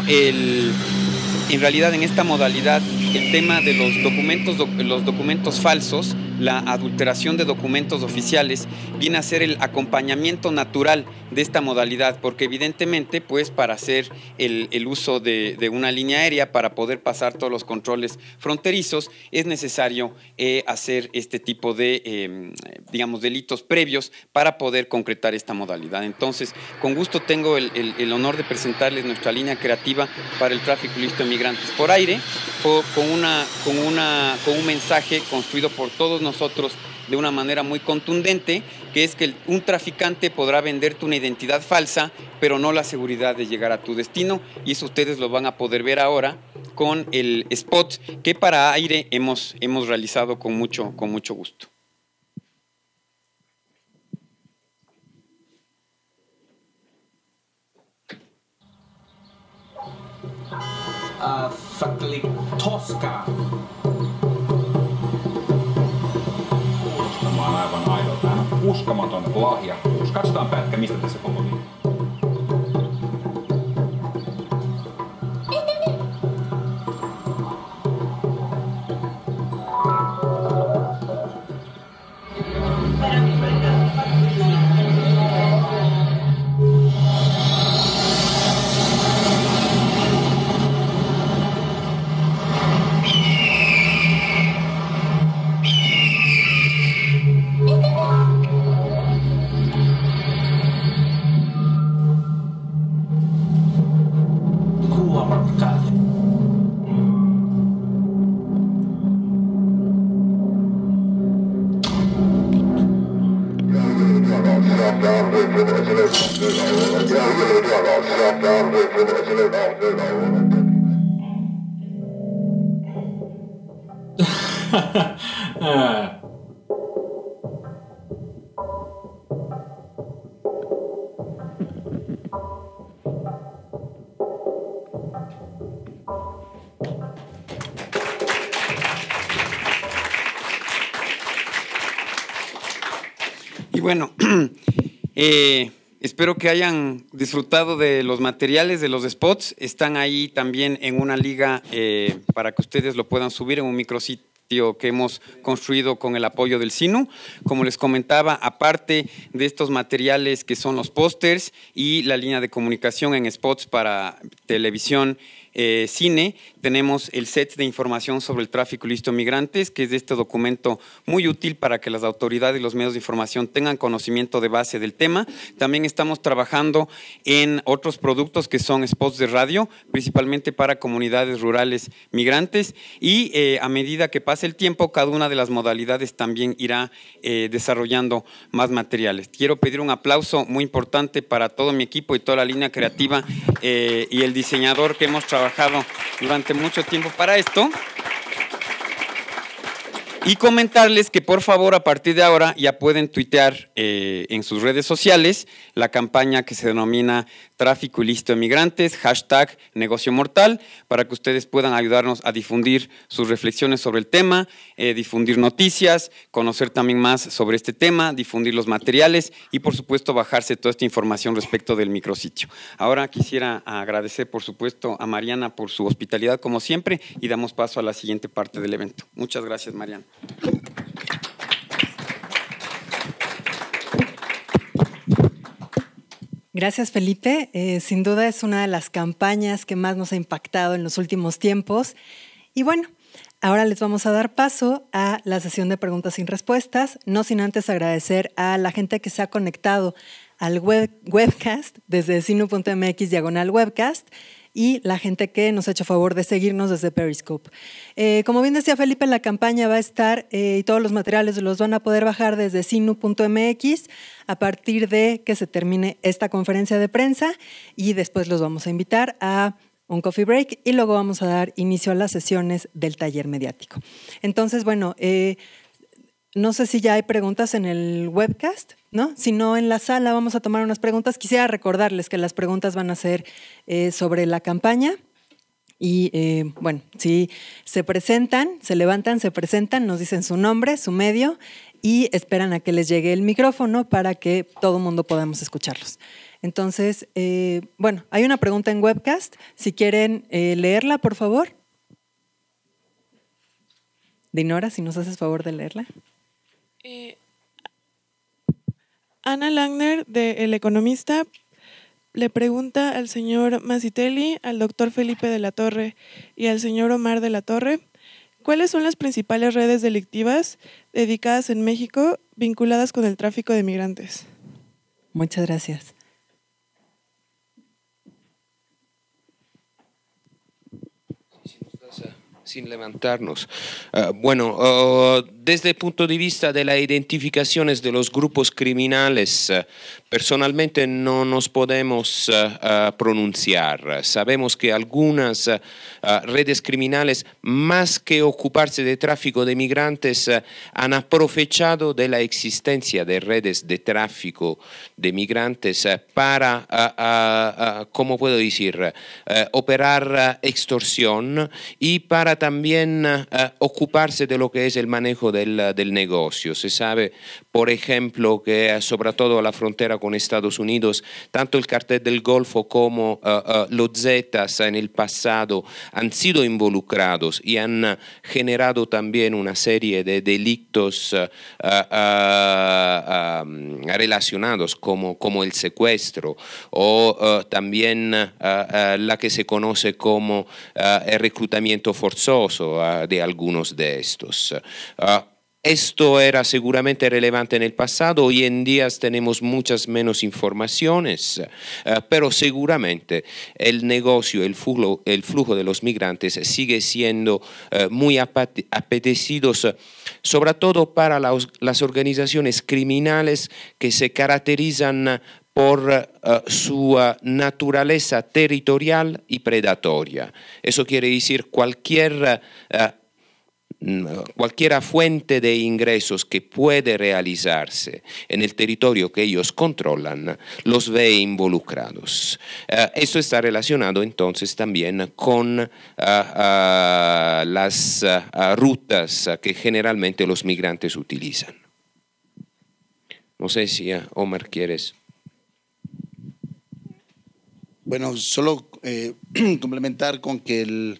en realidad en esta modalidad el tema de los documentos falsos la adulteración de documentos oficiales viene a ser el acompañamiento natural de esta modalidad, porque evidentemente, pues, para hacer el uso de una línea aérea, para poder pasar todos los controles fronterizos, es necesario hacer este tipo de, digamos, delitos previos para poder concretar esta modalidad. Entonces, con gusto tengo el honor de presentarles nuestra línea creativa para el tráfico ilícito de migrantes por aire, con un mensaje construido por todos nosotros de una manera muy contundente, que es que un traficante podrá venderte una identidad falsa, pero no la seguridad de llegar a tu destino, y eso ustedes lo van a poder ver ahora con el spot que para aire hemos realizado con mucho gusto. Toska. Kuulostamaan aivan aidolta. Uskomaton lahjakkuus. Katsotaan pätkä, mistä tässä koko liittyy. Y bueno, espero que hayan disfrutado de los materiales, de los spots. Están ahí también en una liga para que ustedes lo puedan subir en un micrositio que hemos construido con el apoyo del SINU. Como les comentaba, aparte de estos materiales que son los pósters y la línea de comunicación en spots para televisión, cine, tenemos el set de información sobre el tráfico ilícito de migrantes, que es de este documento muy útil para que las autoridades y los medios de información tengan conocimiento de base del tema. También estamos trabajando en otros productos que son spots de radio, principalmente para comunidades rurales migrantes, y a medida que pase el tiempo, cada una de las modalidades también irá desarrollando más materiales. Quiero pedir un aplauso muy importante para todo mi equipo y toda la línea creativa y el diseñador que hemos trabajado durante mucho tiempo para esto. Y comentarles que por favor a partir de ahora ya pueden tuitear en sus redes sociales la campaña que se denomina Tráfico Ilícito de Migrantes, hashtag Negocio Mortal, para que ustedes puedan ayudarnos a difundir sus reflexiones sobre el tema, difundir noticias, conocer también más sobre este tema, difundir los materiales y por supuesto bajarse toda esta información respecto del micrositio. Ahora quisiera agradecer por supuesto a Mariana por su hospitalidad como siempre y damos paso a la siguiente parte del evento. Muchas gracias, Mariana. Gracias, Felipe. Sin duda es una de las campañas que más nos ha impactado en los últimos tiempos. Y bueno, ahora les vamos a dar paso a la sesión de preguntas y respuestas, no sin antes agradecer a la gente que se ha conectado al webcast desde sinu.mx/webcast y la gente que nos ha hecho favor de seguirnos desde Periscope. Como bien decía Felipe, la campaña va a estar y todos los materiales los van a poder bajar desde sinu.mx a partir de que se termine esta conferencia de prensa y después los vamos a invitar a un coffee break y luego vamos a dar inicio a las sesiones del taller mediático. Entonces, bueno, no sé si ya hay preguntas en el webcast, ¿no? Si no, en la sala vamos a tomar unas preguntas. Quisiera recordarles que las preguntas van a ser sobre la campaña y, bueno, si se presentan, se levantan, se presentan, nos dicen su nombre, su medio y esperan a que les llegue el micrófono para que todo el mundo podamos escucharlos. Entonces, bueno, hay una pregunta en webcast. Si quieren leerla, por favor. Dinora, si nos haces favor de leerla. Ana Langner, de El Economista, le pregunta al señor Masitelli, al doctor Felipe de la Torre y al señor Omar de la Torre, ¿cuáles son las principales redes delictivas dedicadas en México vinculadas con el tráfico de migrantes? Muchas gracias. Sin levantarnos. Desde el punto de vista de las identificaciones de los grupos criminales, personalmente no nos podemos pronunciar. Sabemos que algunas redes criminales, más que ocuparse de tráfico de migrantes, han aprovechado de la existencia de redes de tráfico de migrantes para, ¿cómo puedo decir?, operar extorsión y para también ocuparse de lo que es el manejo del negocio. Se sabe, por ejemplo, que sobre todo a la frontera con Estados Unidos, tanto el cartel del Golfo como los Zetas en el pasado han sido involucrados y han generado también una serie de delitos relacionados como el secuestro o también la que se conoce como el reclutamiento forzoso de algunos de estos. Esto era seguramente relevante en el pasado, hoy en día tenemos muchas menos informaciones, pero seguramente el negocio, el flujo de los migrantes sigue siendo muy apetecidos, sobre todo para las organizaciones criminales que se caracterizan por su naturaleza territorial y predatoria. Eso quiere decir cualquier fuente de ingresos que puede realizarse en el territorio que ellos controlan, los ve involucrados. Esto está relacionado entonces también con las rutas que generalmente los migrantes utilizan. No sé si Omar quieres. Bueno, solo complementar con que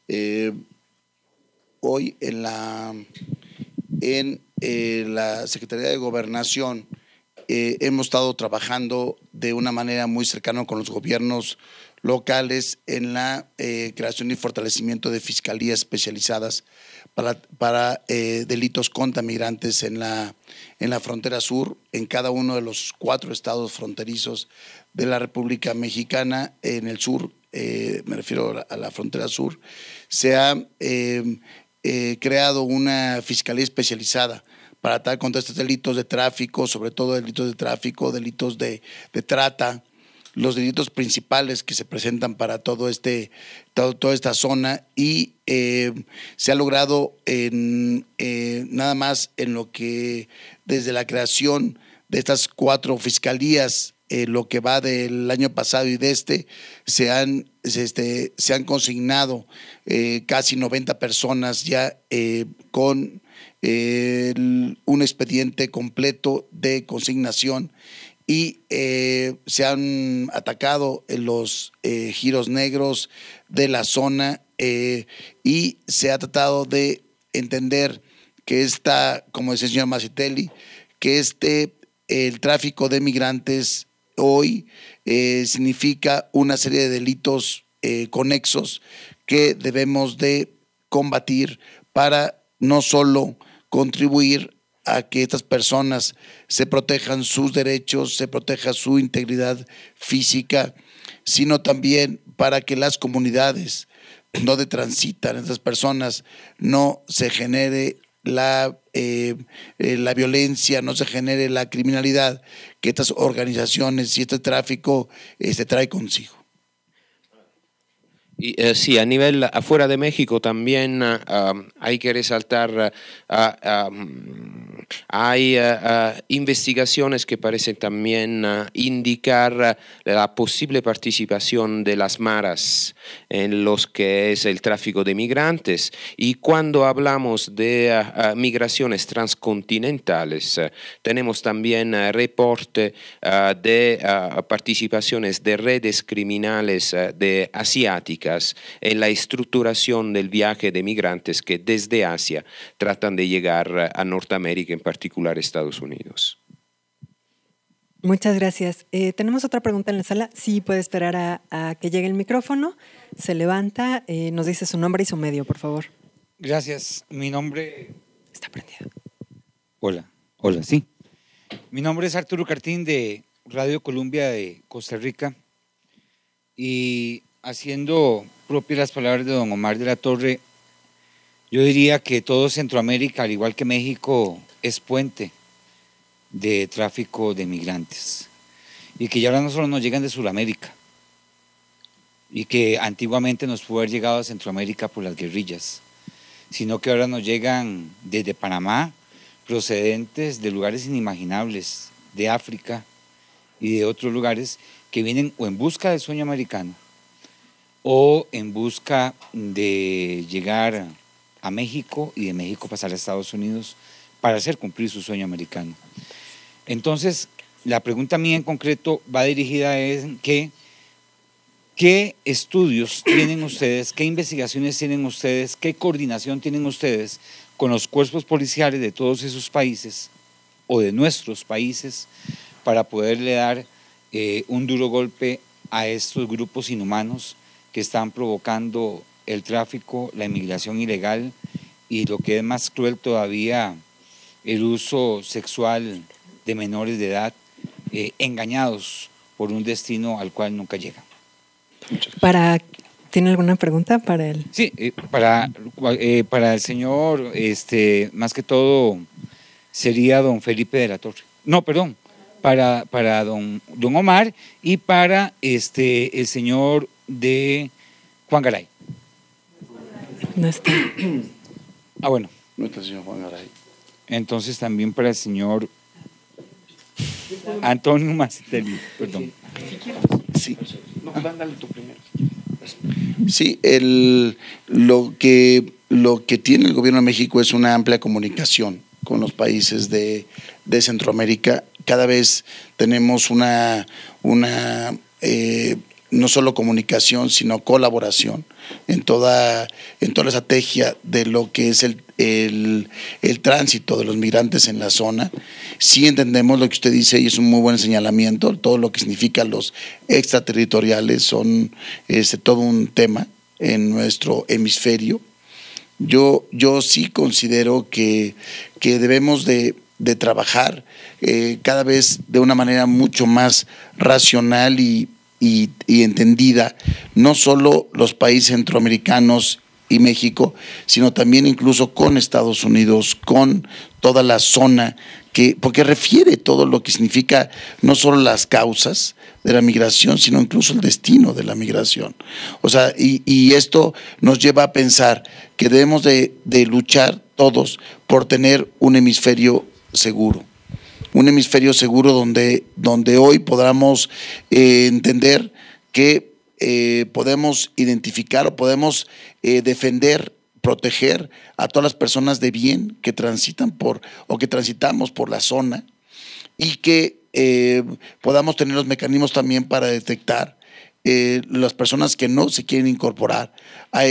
hoy en la Secretaría de Gobernación hemos estado trabajando de una manera muy cercana con los gobiernos locales en la creación y fortalecimiento de fiscalías especializadas para delitos contra migrantes en la frontera sur, en cada uno de los 4 estados fronterizos de la República Mexicana. En el sur, me refiero a la frontera sur, se ha creado una fiscalía especializada para tratar contra estos delitos de tráfico, sobre todo delitos de tráfico, delitos de trata, los delitos principales que se presentan para toda esta zona, y se ha logrado nada más en lo que desde la creación de estas 4 fiscalías, lo que va del año pasado y de se han consignado casi 90 personas ya con un expediente completo de consignación, y se han atacado los giros negros de la zona, y se ha tratado de entender que como decía el señor Masitelli, que el tráfico de migrantes hoy significa una serie de delitos conexos que debemos de combatir para no solo contribuir a que estas personas se protejan sus derechos, se proteja su integridad física, sino también para que las comunidades donde transitan estas personas no se genere la violencia, no se genere la criminalidad que estas organizaciones y este tráfico se trae consigo. Y, sí, a nivel afuera de México también hay que resaltar, hay investigaciones que parecen también indicar la posible participación de las maras en los que es el tráfico de migrantes, y cuando hablamos de migraciones transcontinentales tenemos también reporte de participaciones de redes criminales asiáticas básicas en la estructuración del viaje de migrantes que desde Asia tratan de llegar a Norteamérica, en particular Estados Unidos. Muchas gracias. Tenemos otra pregunta en la sala. Sí, puede esperar a que llegue el micrófono. Se levanta, nos dice su nombre y su medio, por favor. Gracias. Mi nombre... Está prendido. Hola, sí. Mi nombre es Arturo Cartín de Radio Colombia de Costa Rica y haciendo propias las palabras de don Omar de la Torre, yo diría que todo Centroamérica, al igual que México, es puente de tráfico de migrantes y que ya ahora no solo nos llegan de Sudamérica y que antiguamente nos pudo haber llegado a Centroamérica por las guerrillas, sino que ahora nos llegan desde Panamá, procedentes de lugares inimaginables, de África y de otros lugares que vienen o en busca del sueño americano o en busca de llegar a México y de México pasar a Estados Unidos para hacer cumplir su sueño americano. Entonces, la pregunta mía en concreto va dirigida a ¿qué estudios tienen ustedes, qué investigaciones tienen ustedes, qué coordinación tienen ustedes con los cuerpos policiales de todos esos países o de nuestros países para poderle dar un duro golpe a estos grupos inhumanos que están provocando el tráfico, la inmigración ilegal y lo que es más cruel todavía, el uso sexual de menores de edad engañados por un destino al cual nunca llegan? ¿Tiene alguna pregunta para él? Sí, para el señor, más que todo sería don Felipe de la Torre. No, perdón, para don Omar y para el señor de Juan Garay. No está. Bueno. No está el señor Juan Garay. Entonces también para el señor Antonio Masitelli, perdón. Sí. No, dale tú primero. Sí, lo que tiene el gobierno de México es una amplia comunicación con los países de Centroamérica. Cada vez tenemos una no solo comunicación, sino colaboración en toda la estrategia de lo que es el tránsito de los migrantes en la zona. Sí entendemos lo que usted dice y es un muy buen señalamiento, todo lo que significa los extraterritoriales son todo un tema en nuestro hemisferio. Yo sí considero que debemos de trabajar cada vez de una manera mucho más racional y entendida, no solo los países centroamericanos y México, sino también incluso con Estados Unidos, con toda la zona, porque refiere todo lo que significa no solo las causas de la migración, sino incluso el destino de la migración. O sea, y esto nos lleva a pensar que debemos de luchar todos por tener un hemisferio seguro. Un hemisferio seguro donde hoy podamos entender que podemos identificar o podemos defender, proteger a todas las personas de bien que transitan que transitamos por la zona y que podamos tener los mecanismos también para detectar las personas que no se quieren incorporar a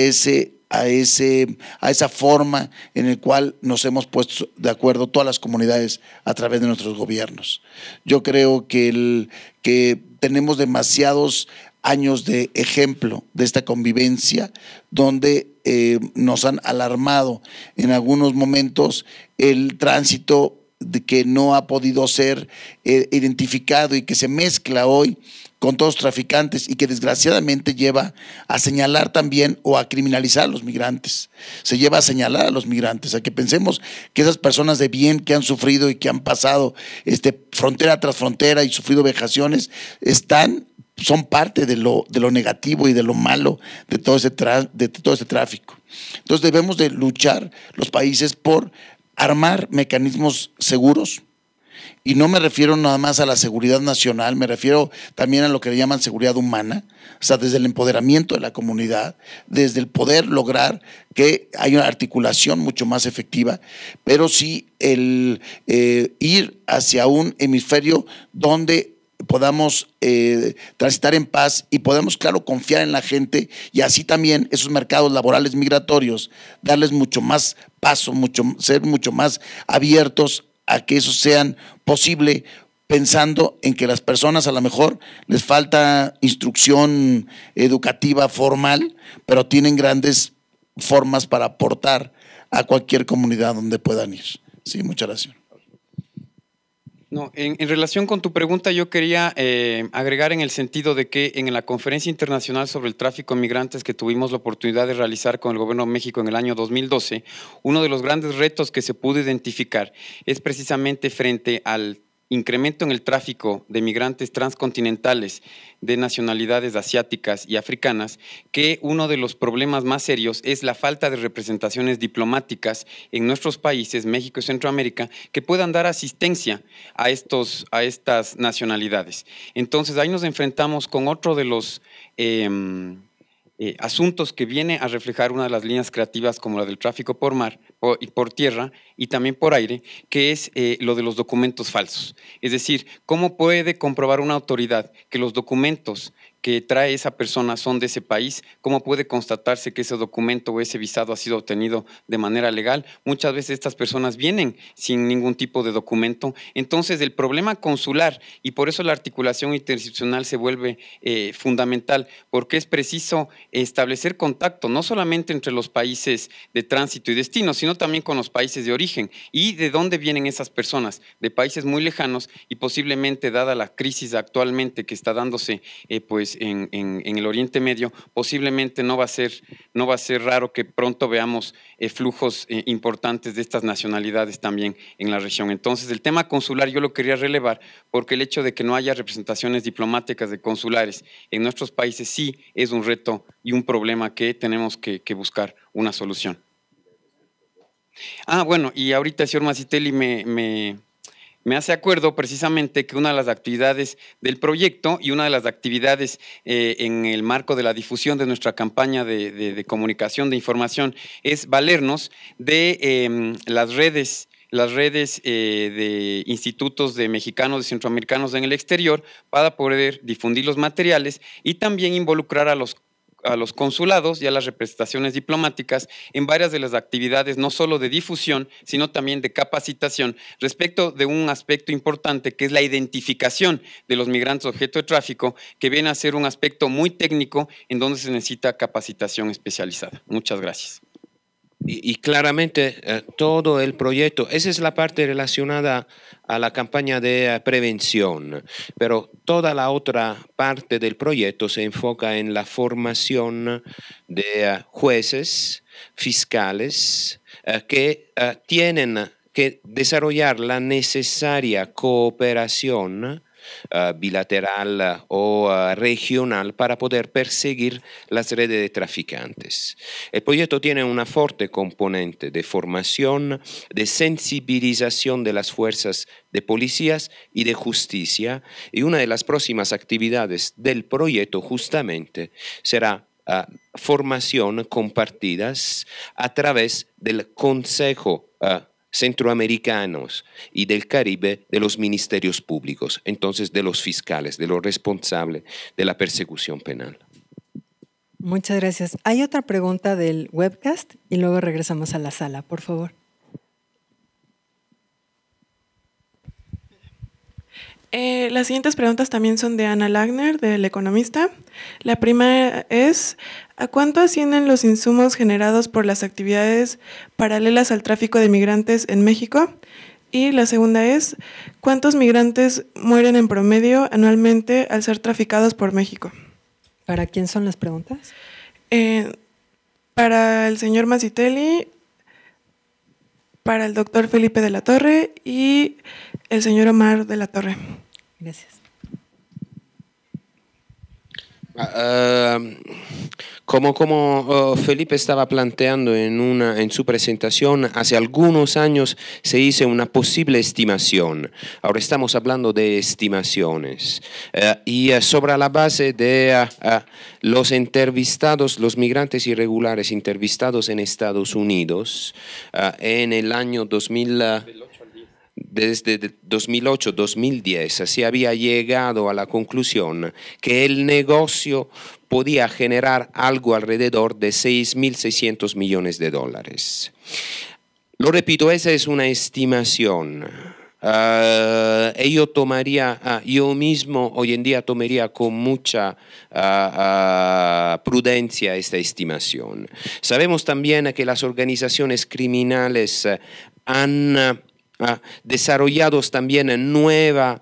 esa forma en la cual nos hemos puesto de acuerdo todas las comunidades a través de nuestros gobiernos. Yo creo que tenemos demasiados años de ejemplo de esta convivencia donde nos han alarmado en algunos momentos el tránsito de que no ha podido ser identificado y que se mezcla hoy con todos los traficantes y que desgraciadamente lleva a señalar también o a criminalizar a los migrantes. Se lleva a señalar a los migrantes, a que pensemos que esas personas de bien que han sufrido y que han pasado frontera tras frontera y sufrido vejaciones, son parte de lo negativo y de lo malo de todo ese tráfico. Entonces debemos de luchar los países por armar mecanismos seguros. Y no me refiero nada más a la seguridad nacional, me refiero también a lo que le llaman seguridad humana, o sea, desde el empoderamiento de la comunidad, desde el poder lograr que haya una articulación mucho más efectiva, pero sí el ir hacia un hemisferio donde podamos transitar en paz y podamos, claro, confiar en la gente y así también esos mercados laborales migratorios, darles mucho más paso, ser mucho más abiertos a que eso sean posible, pensando en que las personas a lo mejor les falta instrucción educativa formal, pero tienen grandes formas para aportar a cualquier comunidad donde puedan ir. Sí, muchas gracias. No, en relación con tu pregunta, yo quería agregar en el sentido de que en la Conferencia Internacional sobre el Tráfico de Migrantes que tuvimos la oportunidad de realizar con el Gobierno de México en el año 2012, uno de los grandes retos que se pudo identificar es precisamente frente al incremento en el tráfico de migrantes transcontinentales de nacionalidades asiáticas y africanas, que uno de los problemas más serios es la falta de representaciones diplomáticas en nuestros países, México y Centroamérica, que puedan dar asistencia a estas nacionalidades. Entonces, ahí nos enfrentamos con otro de los asuntos que viene a reflejar una de las líneas creativas como la del tráfico por mar y por tierra y también por aire, que es lo de los documentos falsos. Es decir, ¿cómo puede comprobar una autoridad que los documentos que trae esa persona son de ese país? ¿Cómo puede constatarse que ese documento o ese visado ha sido obtenido de manera legal? Muchas veces estas personas vienen sin ningún tipo de documento. Entonces, el problema consular, y por eso la articulación interinstitucional se vuelve fundamental, porque es preciso establecer contacto, no solamente entre los países de tránsito y destino, sino también con los países de origen. ¿Y de dónde vienen esas personas? De países muy lejanos y posiblemente, dada la crisis actualmente que está dándose en el Oriente Medio, posiblemente no va a ser raro que pronto veamos flujos importantes de estas nacionalidades también en la región. Entonces, el tema consular yo lo quería relevar porque el hecho de que no haya representaciones diplomáticas de consulares en nuestros países sí es un reto y un problema que tenemos que buscar una solución. Bueno, y ahorita el señor Masitelli me hace acuerdo precisamente que una de las actividades del proyecto y una de las actividades en el marco de la difusión de nuestra campaña de comunicación, de información, es valernos de las redes de institutos de mexicanos, de centroamericanos en el exterior para poder difundir los materiales y también involucrar a los consulados y a las representaciones diplomáticas en varias de las actividades, no solo de difusión, sino también de capacitación respecto de un aspecto importante que es la identificación de los migrantes objeto de tráfico, que viene a ser un aspecto muy técnico en donde se necesita capacitación especializada. Muchas gracias. Y claramente todo el proyecto, esa es la parte relacionada a la campaña de prevención, pero toda la otra parte del proyecto se enfoca en la formación de jueces, fiscales, que tienen que desarrollar la necesaria cooperación bilateral o regional para poder perseguir las redes de traficantes. El proyecto tiene una fuerte componente de formación, de sensibilización de las fuerzas de policías y de justicia, y una de las próximas actividades del proyecto justamente será formación compartidas a través del Consejo Centroamericanos y del Caribe, de los ministerios públicos, entonces de los fiscales, de los responsables de la persecución penal. Muchas gracias. Hay otra pregunta del webcast y luego regresamos a la sala, por favor. Las siguientes preguntas también son de Ana Lagner, del Economista. La primera es: ¿a cuánto ascienden los insumos generados por las actividades paralelas al tráfico de migrantes en México? Y la segunda es: ¿cuántos migrantes mueren en promedio anualmente al ser traficados por México? ¿Para quién son las preguntas? Para el señor Masitelli, para el doctor Felipe de la Torre y el señor Omar de la Torre. Gracias. Como Felipe estaba planteando en su presentación, hace algunos años se hizo una posible estimación. Ahora estamos hablando de estimaciones. Y sobre la base de los entrevistados, los migrantes irregulares entrevistados en Estados Unidos, en el año desde 2008-2010 se había llegado a la conclusión que el negocio podía generar algo alrededor de 6.600 millones de dólares. Lo repito, esa es una estimación. Yo mismo hoy en día tomaría con mucha prudencia esta estimación. Sabemos también que las organizaciones criminales han desarrollado también nueva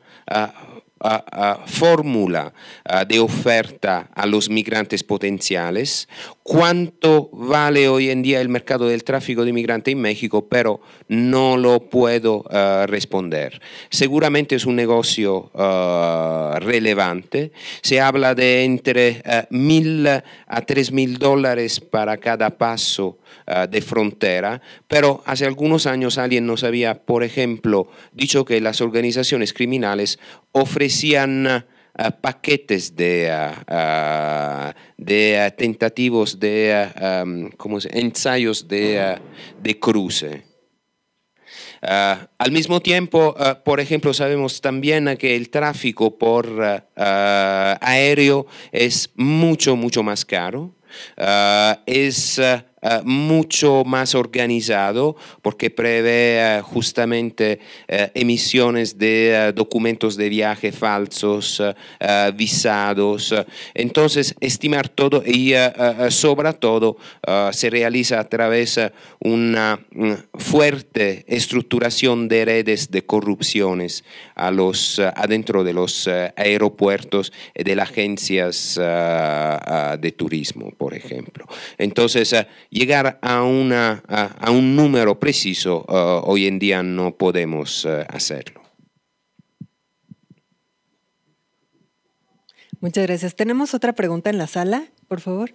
fórmula de oferta a los migrantes potenciales. ¿Cuánto vale hoy en día el mercado del tráfico de migrantes en México? Pero no lo puedo responder. Seguramente es un negocio relevante. Se habla de entre $1,000 a $3,000 para cada paso de frontera, pero hace algunos años alguien nos había, por ejemplo, dicho que las organizaciones criminales ofrecían paquetes de tentativos de ensayos de cruce. Al mismo tiempo, por ejemplo, sabemos también que el tráfico por aéreo es mucho más caro. Es mucho más organizado porque prevé justamente emisiones de documentos de viaje falsos, visados. Entonces, estimar todo y sobre todo se realiza a través de una fuerte estructuración de redes de corrupciones adentro de los aeropuertos y de las agencias de turismo, por ejemplo. Entonces, llegar a un número preciso hoy en día no podemos hacerlo. Muchas gracias. Tenemos otra pregunta en la sala, por favor.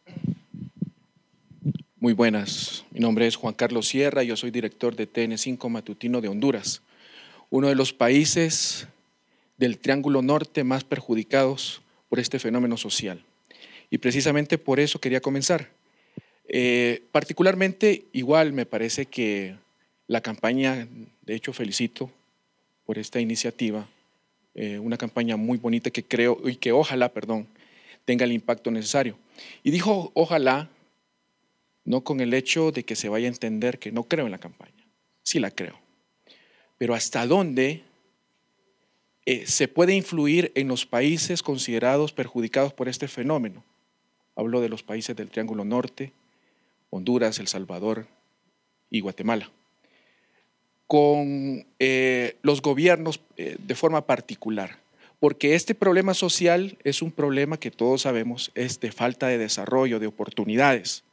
Muy buenas. Mi nombre es Juan Carlos Sierra. Yo soy director de TN5 Matutino de Honduras, uno de los países del Triángulo Norte más perjudicados por este fenómeno social. Y precisamente por eso quería comenzar. Particularmente, igual me parece que la campaña, de hecho felicito por esta iniciativa, una campaña muy bonita que creo y que ojalá, tenga el impacto necesario. Y dijo ojalá, no con el hecho de que se vaya a entender que no creo en la campaña, sí la creo, pero hasta dónde se puede influir en los países considerados perjudicados por este fenómeno. Hablo de los países del Triángulo Norte, Honduras, El Salvador y Guatemala, con los gobiernos de forma particular, porque este problema social es un problema que todos sabemos es de falta de desarrollo, de oportunidades.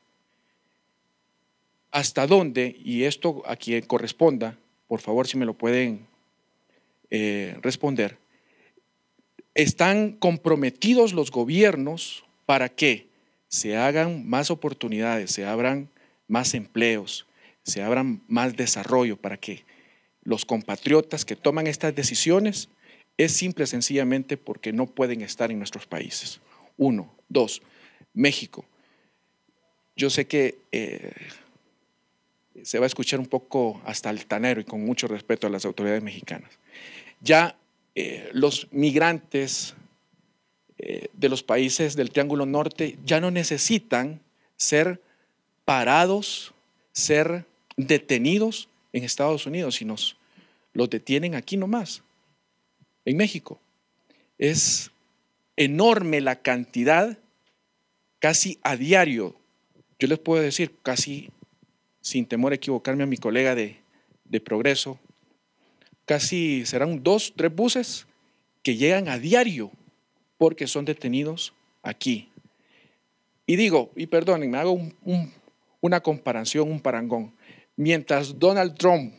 ¿Hasta dónde, y esto a quien corresponda, por favor si me lo pueden responder, están comprometidos los gobiernos para que se hagan más oportunidades, se abran más empleos, se abran más desarrollo para que los compatriotas que toman estas decisiones es simple y sencillamente porque no pueden estar en nuestros países? 1. 2. México. Yo sé que se va a escuchar un poco hasta altanero y con mucho respeto a las autoridades mexicanas. Ya los migrantes de los países del Triángulo Norte ya no necesitan ser parados, ser detenidos en Estados Unidos, sino los detienen aquí nomás, en México. Es enorme la cantidad, casi a diario. Yo les puedo decir, casi sin temor a equivocarme a mi colega de Progreso, casi serán 2, 3 buses que llegan a diario porque son detenidos aquí. Y digo, y perdonen, me hago una comparación, un parangón. Mientras Donald Trump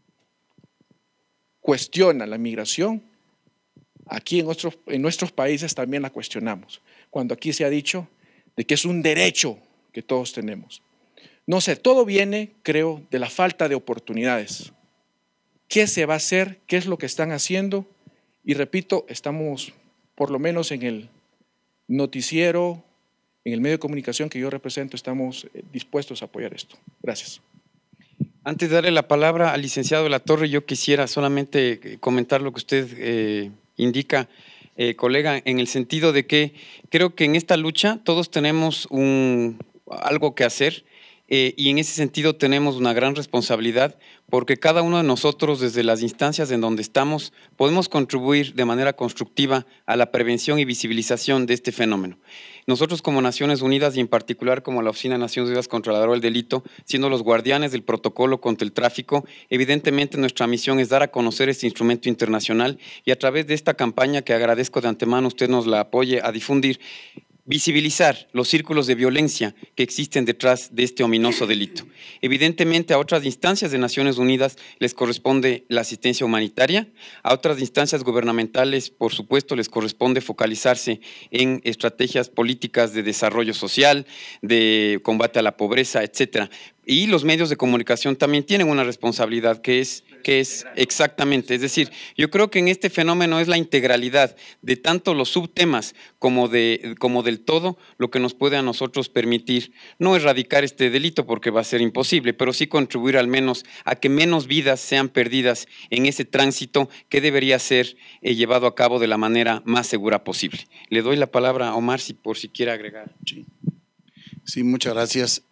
cuestiona la migración, aquí en nuestros países también la cuestionamos. Cuando aquí se ha dicho de que es un derecho que todos tenemos. No sé, todo viene, creo, de la falta de oportunidades. ¿Qué se va a hacer? ¿Qué es lo que están haciendo? Y repito, estamos, por lo menos en el noticiero, en el medio de comunicación que yo represento, estamos dispuestos a apoyar esto. Gracias. Antes de darle la palabra al licenciado de la Torre, yo quisiera solamente comentar lo que usted indica, colega, en el sentido de que creo que en esta lucha todos tenemos algo que hacer y en ese sentido tenemos una gran responsabilidad porque cada uno de nosotros desde las instancias en donde estamos podemos contribuir de manera constructiva a la prevención y visibilización de este fenómeno. Nosotros como Naciones Unidas y en particular como la Oficina de Naciones Unidas contra la Droga y el Delito, siendo los guardianes del protocolo contra el tráfico, evidentemente nuestra misión es dar a conocer este instrumento internacional y a través de esta campaña que agradezco de antemano usted nos la apoye a difundir, visibilizar los círculos de violencia que existen detrás de este ominoso delito. Evidentemente a otras instancias de Naciones Unidas les corresponde la asistencia humanitaria, a otras instancias gubernamentales por supuesto les corresponde focalizarse en estrategias políticas de desarrollo social, de combate a la pobreza, etcétera. Y los medios de comunicación también tienen una responsabilidad que es exactamente, es decir, yo creo que en este fenómeno es la integralidad de tanto los subtemas como del todo lo que nos puede a nosotros permitir no erradicar este delito porque va a ser imposible, pero sí contribuir al menos a que menos vidas sean perdidas en ese tránsito que debería ser llevado a cabo de la manera más segura posible. Le doy la palabra a Omar por si quiere agregar. Sí, muchas gracias.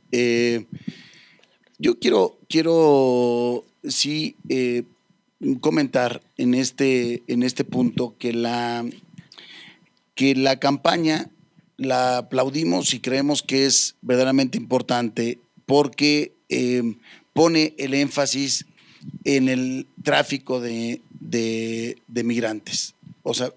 Yo quiero sí comentar en este punto que la campaña la aplaudimos y creemos que es verdaderamente importante porque pone el énfasis en el tráfico de migrantes. O sea,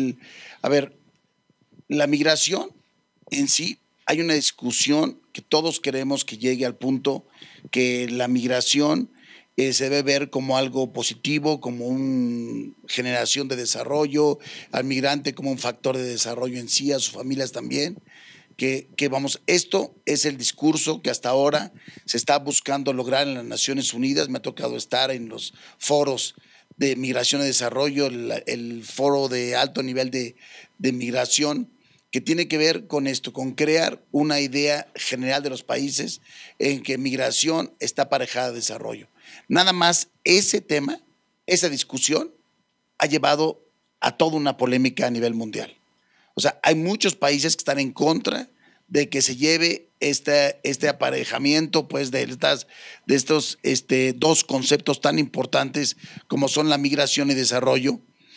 la migración en sí, hay una discusión que todos queremos que llegue al punto que la migración se debe ver como algo positivo, como una generación de desarrollo, al migrante como un factor de desarrollo en sí, a sus familias también. Esto es el discurso que hasta ahora se está buscando lograr en las Naciones Unidas. Me ha tocado estar en los foros de migración y desarrollo, el foro de alto nivel de migración, que tiene que ver con esto, con crear una idea general de los países en que migración está aparejada de desarrollo. Nada más ese tema, esa discusión, ha llevado a toda una polémica a nivel mundial. O sea, hay muchos países que están en contra de que se lleve este aparejamiento pues, de estos dos conceptos tan importantes como son la migración y desarrollo.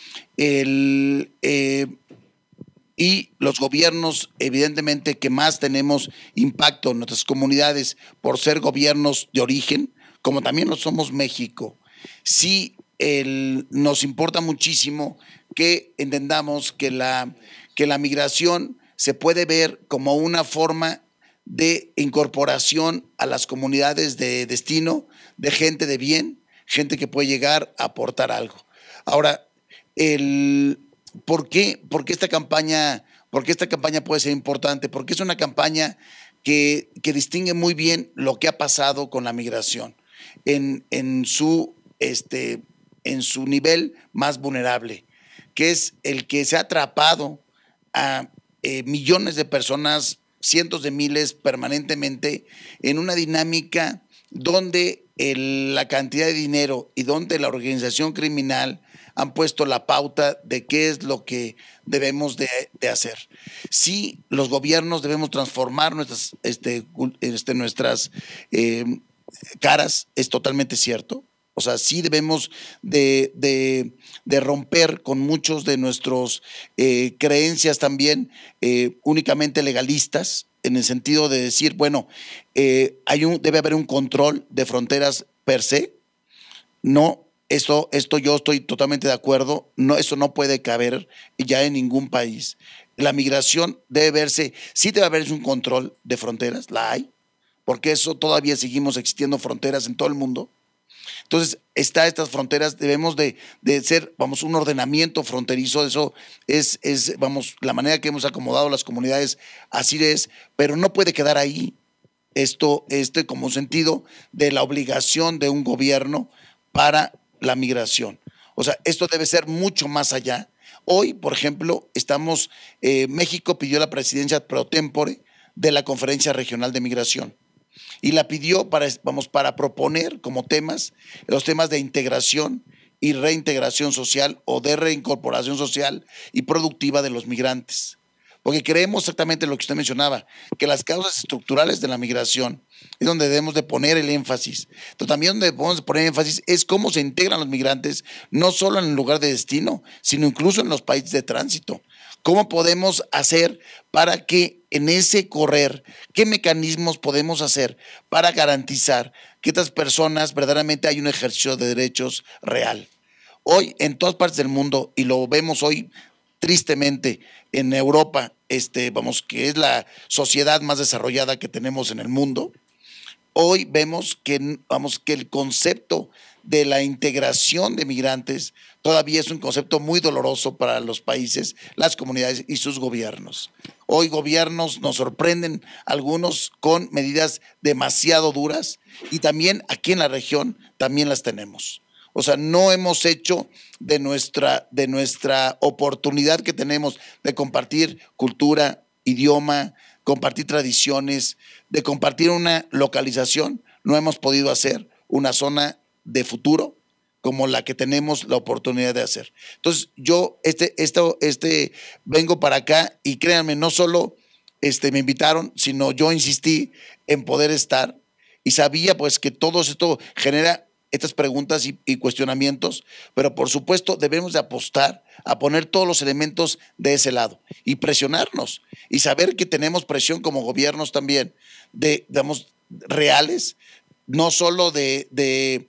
Y los gobiernos, evidentemente, que más tenemos impacto en nuestras comunidades por ser gobiernos de origen, como también lo somos México, sí nos importa muchísimo que entendamos que la migración se puede ver como una forma de incorporación a las comunidades de destino, de gente de bien, gente que puede llegar a aportar algo. Ahora, ¿por qué esta campaña puede ser importante? Porque es una campaña que distingue muy bien lo que ha pasado con la migración en su nivel más vulnerable, que es el que se ha atrapado a millones de personas, cientos de miles permanentemente en una dinámica donde la cantidad de dinero y donde la organización criminal han puesto la pauta de qué es lo que debemos de hacer. Sí, los gobiernos debemos transformar nuestras caras, es totalmente cierto. O sea, sí debemos de romper con muchos de nuestros creencias también únicamente legalistas, en el sentido de decir, bueno, debe haber un control de fronteras per se. No, esto yo estoy totalmente de acuerdo. No, eso no puede caber ya en ningún país. La migración debe verse, sí debe haber un control de fronteras, la hay, porque eso todavía seguimos existiendo fronteras en todo el mundo. Entonces, estas fronteras debemos de ser, un ordenamiento fronterizo. Eso es, la manera que hemos acomodado las comunidades, así es, pero no puede quedar ahí como sentido de la obligación de un gobierno para la migración. O sea, esto debe ser mucho más allá. Hoy, por ejemplo, México pidió la presidencia pro tempore de la Conferencia Regional de Migración. y la pidió para proponer como temas los temas de integración y reintegración social o de reincorporación social y productiva de los migrantes. Porque creemos exactamente lo que usted mencionaba, que las causas estructurales de la migración es donde debemos de poner el énfasis. Pero también donde debemos de poner énfasis es cómo se integran los migrantes, no solo en el lugar de destino, sino incluso en los países de tránsito. ¿Cómo podemos hacer para que en ese correr, qué mecanismos podemos hacer para garantizar que estas personas verdaderamente hay un ejercicio de derechos real? Hoy en todas partes del mundo, y lo vemos hoy tristemente en Europa, que es la sociedad más desarrollada que tenemos en el mundo, hoy vemos que el concepto de la integración de migrantes todavía es un concepto muy doloroso para los países, las comunidades y sus gobiernos. Hoy gobiernos nos sorprenden algunos con medidas demasiado duras y también aquí en la región también las tenemos. O sea, no hemos hecho de nuestra oportunidad que tenemos de compartir cultura, idioma, compartir tradiciones, de compartir una localización, no hemos podido hacer una zona de futuro como la que tenemos la oportunidad de hacer. Entonces, yo vengo para acá y créanme, no solo me invitaron, sino yo insistí en poder estar y sabía pues que todo esto genera estas preguntas y cuestionamientos, pero por supuesto debemos de apostar a poner todos los elementos de ese lado y presionarnos y saber que tenemos presión como gobiernos también digamos, reales, no solo de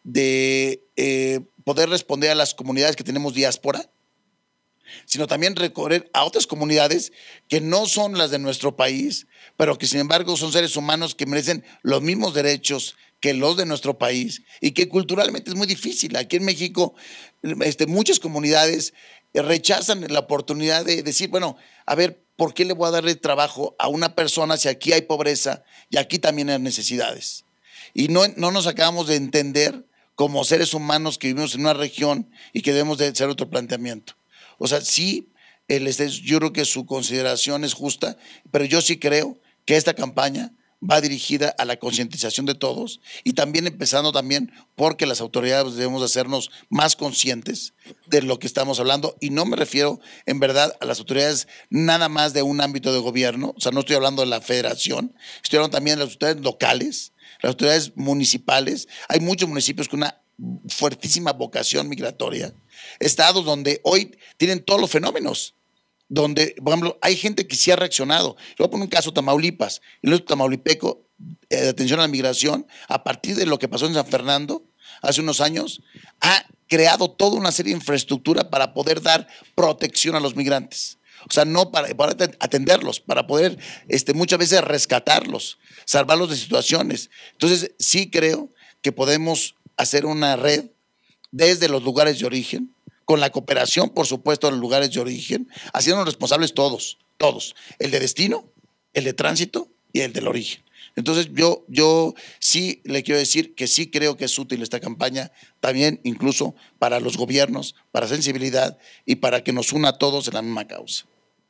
poder responder a las comunidades que tenemos diáspora, sino también recorrer a otras comunidades que no son las de nuestro país, pero que sin embargo son seres humanos que merecen los mismos derechos que los de nuestro país y que culturalmente es muy difícil. Aquí en México muchas comunidades rechazan la oportunidad de decir, bueno, a ver, ¿por qué le voy a darle trabajo a una persona si aquí hay pobreza y aquí también hay necesidades? Y no nos acabamos de entender como seres humanos que vivimos en una región y que debemos de hacer otro planteamiento. O sea, sí, yo creo que su consideración es justa, pero yo sí creo que esta campaña va dirigida a la concientización de todos y también empezando también porque las autoridades debemos hacernos más conscientes de lo que estamos hablando y no me refiero en verdad a las autoridades nada más de un ámbito de gobierno, o sea, no estoy hablando de la federación, estoy hablando también de las autoridades locales, las autoridades municipales. Hay muchos municipios con una fuertísima vocación migratoria, estados donde hoy tienen todos los fenómenos, donde, por ejemplo, hay gente que sí ha reaccionado. Le voy a poner un caso, Tamaulipas, el nuestro tamaulipeco de atención a la migración, a partir de lo que pasó en San Fernando hace unos años, ha creado toda una serie de infraestructura para poder dar protección a los migrantes. O sea, no para atenderlos, para poder muchas veces rescatarlos, salvarlos de situaciones. Entonces, sí creo que podemos hacer una red desde los lugares de origen, con la cooperación, por supuesto, de los lugares de origen, haciéndonos responsables todos, el de destino, el de tránsito y el del origen. Entonces, yo sí le quiero decir que sí creo que es útil esta campaña, también incluso para los gobiernos, para sensibilidad y para que nos una a todos en la misma causa.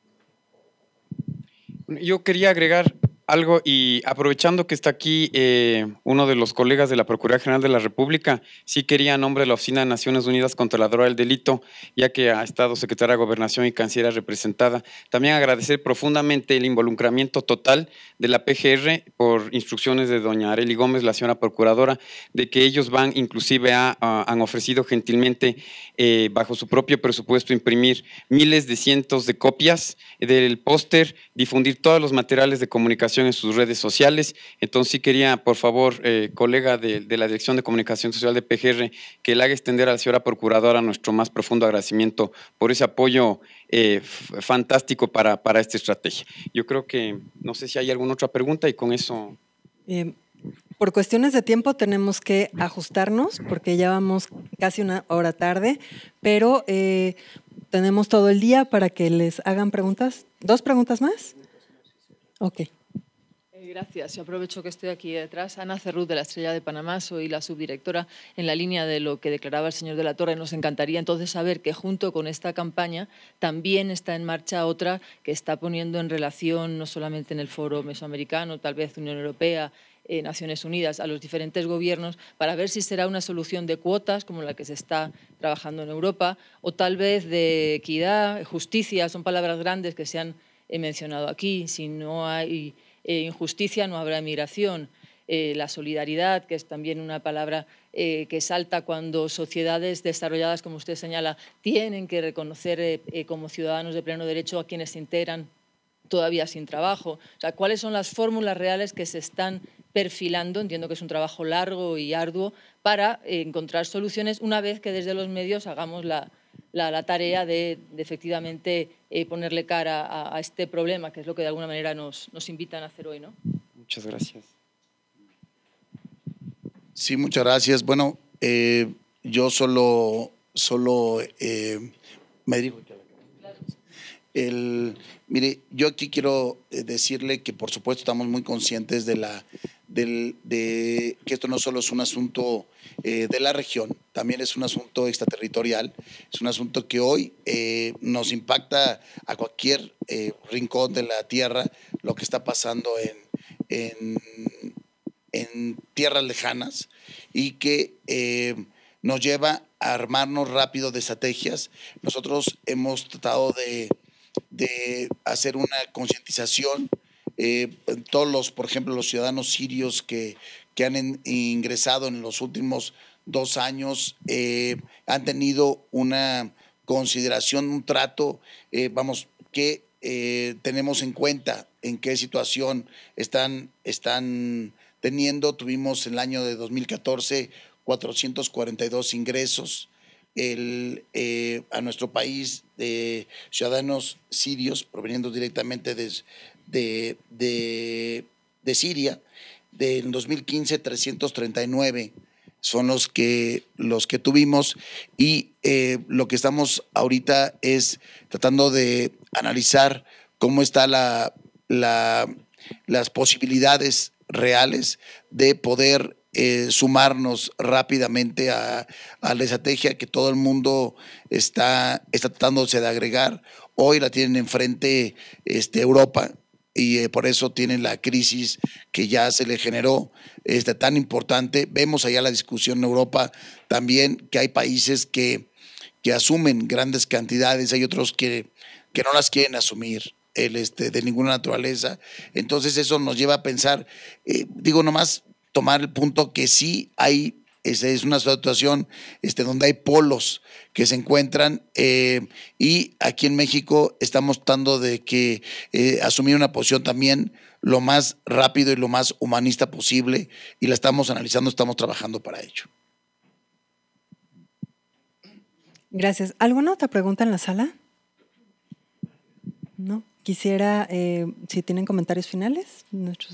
Yo quería agregar algo y aprovechando que está aquí uno de los colegas de la Procuraduría General de la República, sí quería en nombre de la Oficina de Naciones Unidas contra la Droga y el Delito, ya que ha estado Secretaria de Gobernación y Cancillería representada, también agradecer profundamente el involucramiento total de la PGR por instrucciones de doña Arely Gómez, la señora Procuradora, de que ellos van, inclusive han ofrecido gentilmente bajo su propio presupuesto imprimir miles de cientos de copias del póster, difundir todos los materiales de comunicación en sus redes sociales. Entonces sí quería, por favor, colega de la Dirección de Comunicación Social de PGR, que le haga extender a la señora Procuradora nuestro más profundo agradecimiento por ese apoyo fantástico para esta estrategia. Yo creo que, no sé si hay alguna otra pregunta y con eso… Por cuestiones de tiempo tenemos que ajustarnos porque ya vamos casi una hora tarde, pero tenemos todo el día para que les hagan preguntas. ¿2 preguntas más? Ok. Gracias. Yo aprovecho que estoy aquí detrás. Ana Cerrut, de La Estrella de Panamá, soy la subdirectora. En la línea de lo que declaraba el señor de la Torre, nos encantaría entonces saber que junto con esta campaña también está en marcha otra que está poniendo en relación, no solamente en el foro mesoamericano, tal vez Unión Europea, Naciones Unidas a los diferentes gobiernos para ver si será una solución de cuotas, como la que se está trabajando en Europa, o tal vez de equidad, justicia, son palabras grandes que se han mencionado aquí. Si no hay injusticia, no habrá migración. La solidaridad, que es también una palabra que salta cuando sociedades desarrolladas, como usted señala, tienen que reconocer como ciudadanos de pleno derecho a quienes se integran todavía sin trabajo. O sea, ¿cuáles son las fórmulas reales que se están perfilando? Entiendo que es un trabajo largo y arduo para encontrar soluciones una vez que desde los medios hagamos la tarea de efectivamente ponerle cara a este problema, que es lo que de alguna manera nos invitan a hacer hoy, ¿no? Muchas gracias. Sí, muchas gracias. Bueno, yo solo me dirijo. Mire, yo aquí quiero decirle que por supuesto estamos muy conscientes de que esto no solo es un asunto de la región, también es un asunto extraterritorial, es un asunto que hoy nos impacta a cualquier rincón de la tierra, lo que está pasando en tierras lejanas, y que nos lleva a armarnos rápido de estrategias. Nosotros hemos tratado de hacer una concientización. Todos por ejemplo, los ciudadanos sirios que han ingresado en los últimos 2 años han tenido una consideración, un trato, que tenemos en cuenta en qué situación están teniendo. Tuvimos el año de 2014 442 ingresos a nuestro país de ciudadanos sirios proveniendo directamente de Siria. En 2015 339 son los que tuvimos, y lo que estamos ahorita es tratando de analizar cómo está las posibilidades reales de poder sumarnos rápidamente a la estrategia que todo el mundo está tratándose de agregar. Hoy la tienen enfrente Europa, y por eso tienen la crisis que ya se le generó tan importante. Vemos allá la discusión en Europa también, que hay países que asumen grandes cantidades, hay otros que no las quieren asumir de ninguna naturaleza. Entonces eso nos lleva a pensar, nomás tomar el punto que sí hay, es una situación donde hay polos que se encuentran, y aquí en México estamos tratando de asumir una posición también lo más rápido y lo más humanista posible, y la estamos analizando, estamos trabajando para ello. Gracias. ¿Alguna otra pregunta en la sala? No. Quisiera, si tienen comentarios finales,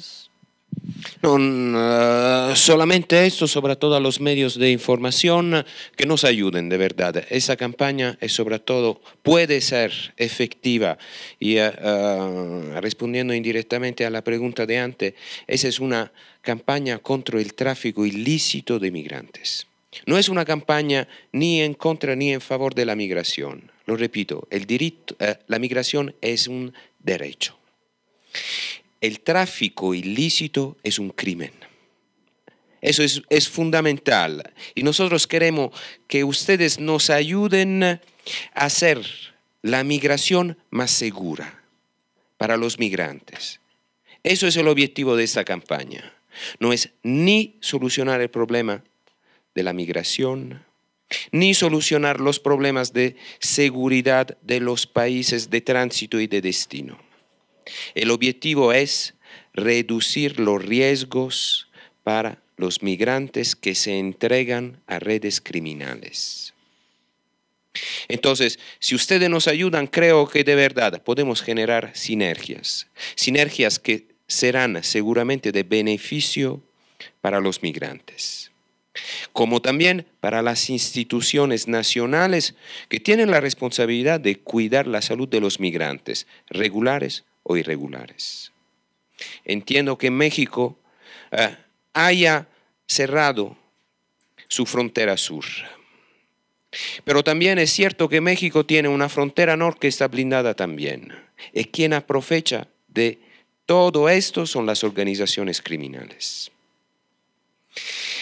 No, solamente esto, sobre todo a los medios de información, que nos ayuden de verdad. Esa campaña sobre todo puede ser efectiva, y respondiendo indirectamente a la pregunta de antes, esa es una campaña contra el tráfico ilícito de migrantes. No es una campaña ni en contra ni en favor de la migración. Lo repito, la migración es un derecho. El tráfico ilícito es un crimen. Eso es fundamental. Y nosotros queremos que ustedes nos ayuden a hacer la migración más segura para los migrantes. Eso es el objetivo de esta campaña. No es ni solucionar el problema de la migración, ni solucionar los problemas de seguridad de los países de tránsito y de destino. El objetivo es reducir los riesgos para los migrantes que se entregan a redes criminales. Entonces, si ustedes nos ayudan, creo que de verdad podemos generar sinergias que serán seguramente de beneficio para los migrantes, como también para las instituciones nacionales que tienen la responsabilidad de cuidar la salud de los migrantes, regulares o irregulares. Entiendo que México haya cerrado su frontera sur, pero también es cierto que México tiene una frontera norte que está blindada también, y quien aprovecha de todo esto son las organizaciones criminales.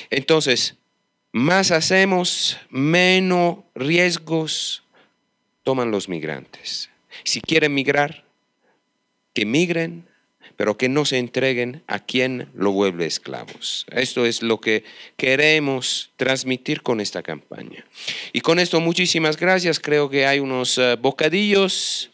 Entonces, más hacemos, menos riesgos toman los migrantes. Si quieren migrar, que migren, pero que no se entreguen a quien lo vuelve esclavos. Esto es lo que queremos transmitir con esta campaña. Y con esto, muchísimas gracias. Creo que hay unos bocadillos.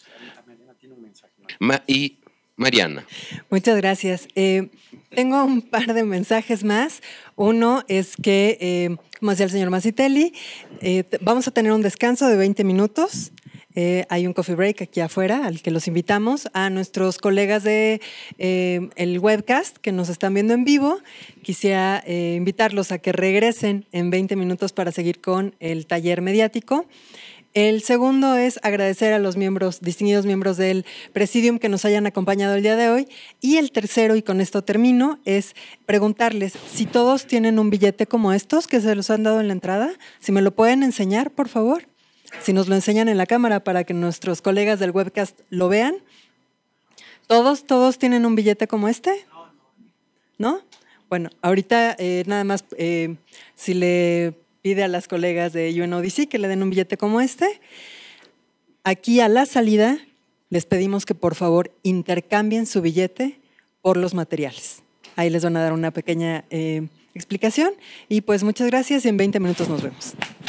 Y Mariana. Muchas gracias. Tengo un par de mensajes más. Uno es que, como decía el señor Masitelli, vamos a tener un descanso de 20 minutos. Hay un coffee break aquí afuera al que los invitamos. A nuestros colegas de el webcast que nos están viendo en vivo, quisiera invitarlos a que regresen en 20 minutos para seguir con el taller mediático. El segundo es agradecer a los distinguidos miembros del Presidium que nos hayan acompañado el día de hoy. Y el tercero, y con esto termino, es preguntarles si todos tienen un billete como estos que se los han dado en la entrada. Si me lo pueden enseñar, por favor. Si nos lo enseñan en la cámara para que nuestros colegas del webcast lo vean. ¿Todos tienen un billete como este? ¿No? Bueno, ahorita nada más si le pide a las colegas de UNODC que le den un billete como este. Aquí a la salida les pedimos que por favor intercambien su billete por los materiales. Ahí les van a dar una pequeña explicación y pues muchas gracias y en 20 minutos nos vemos.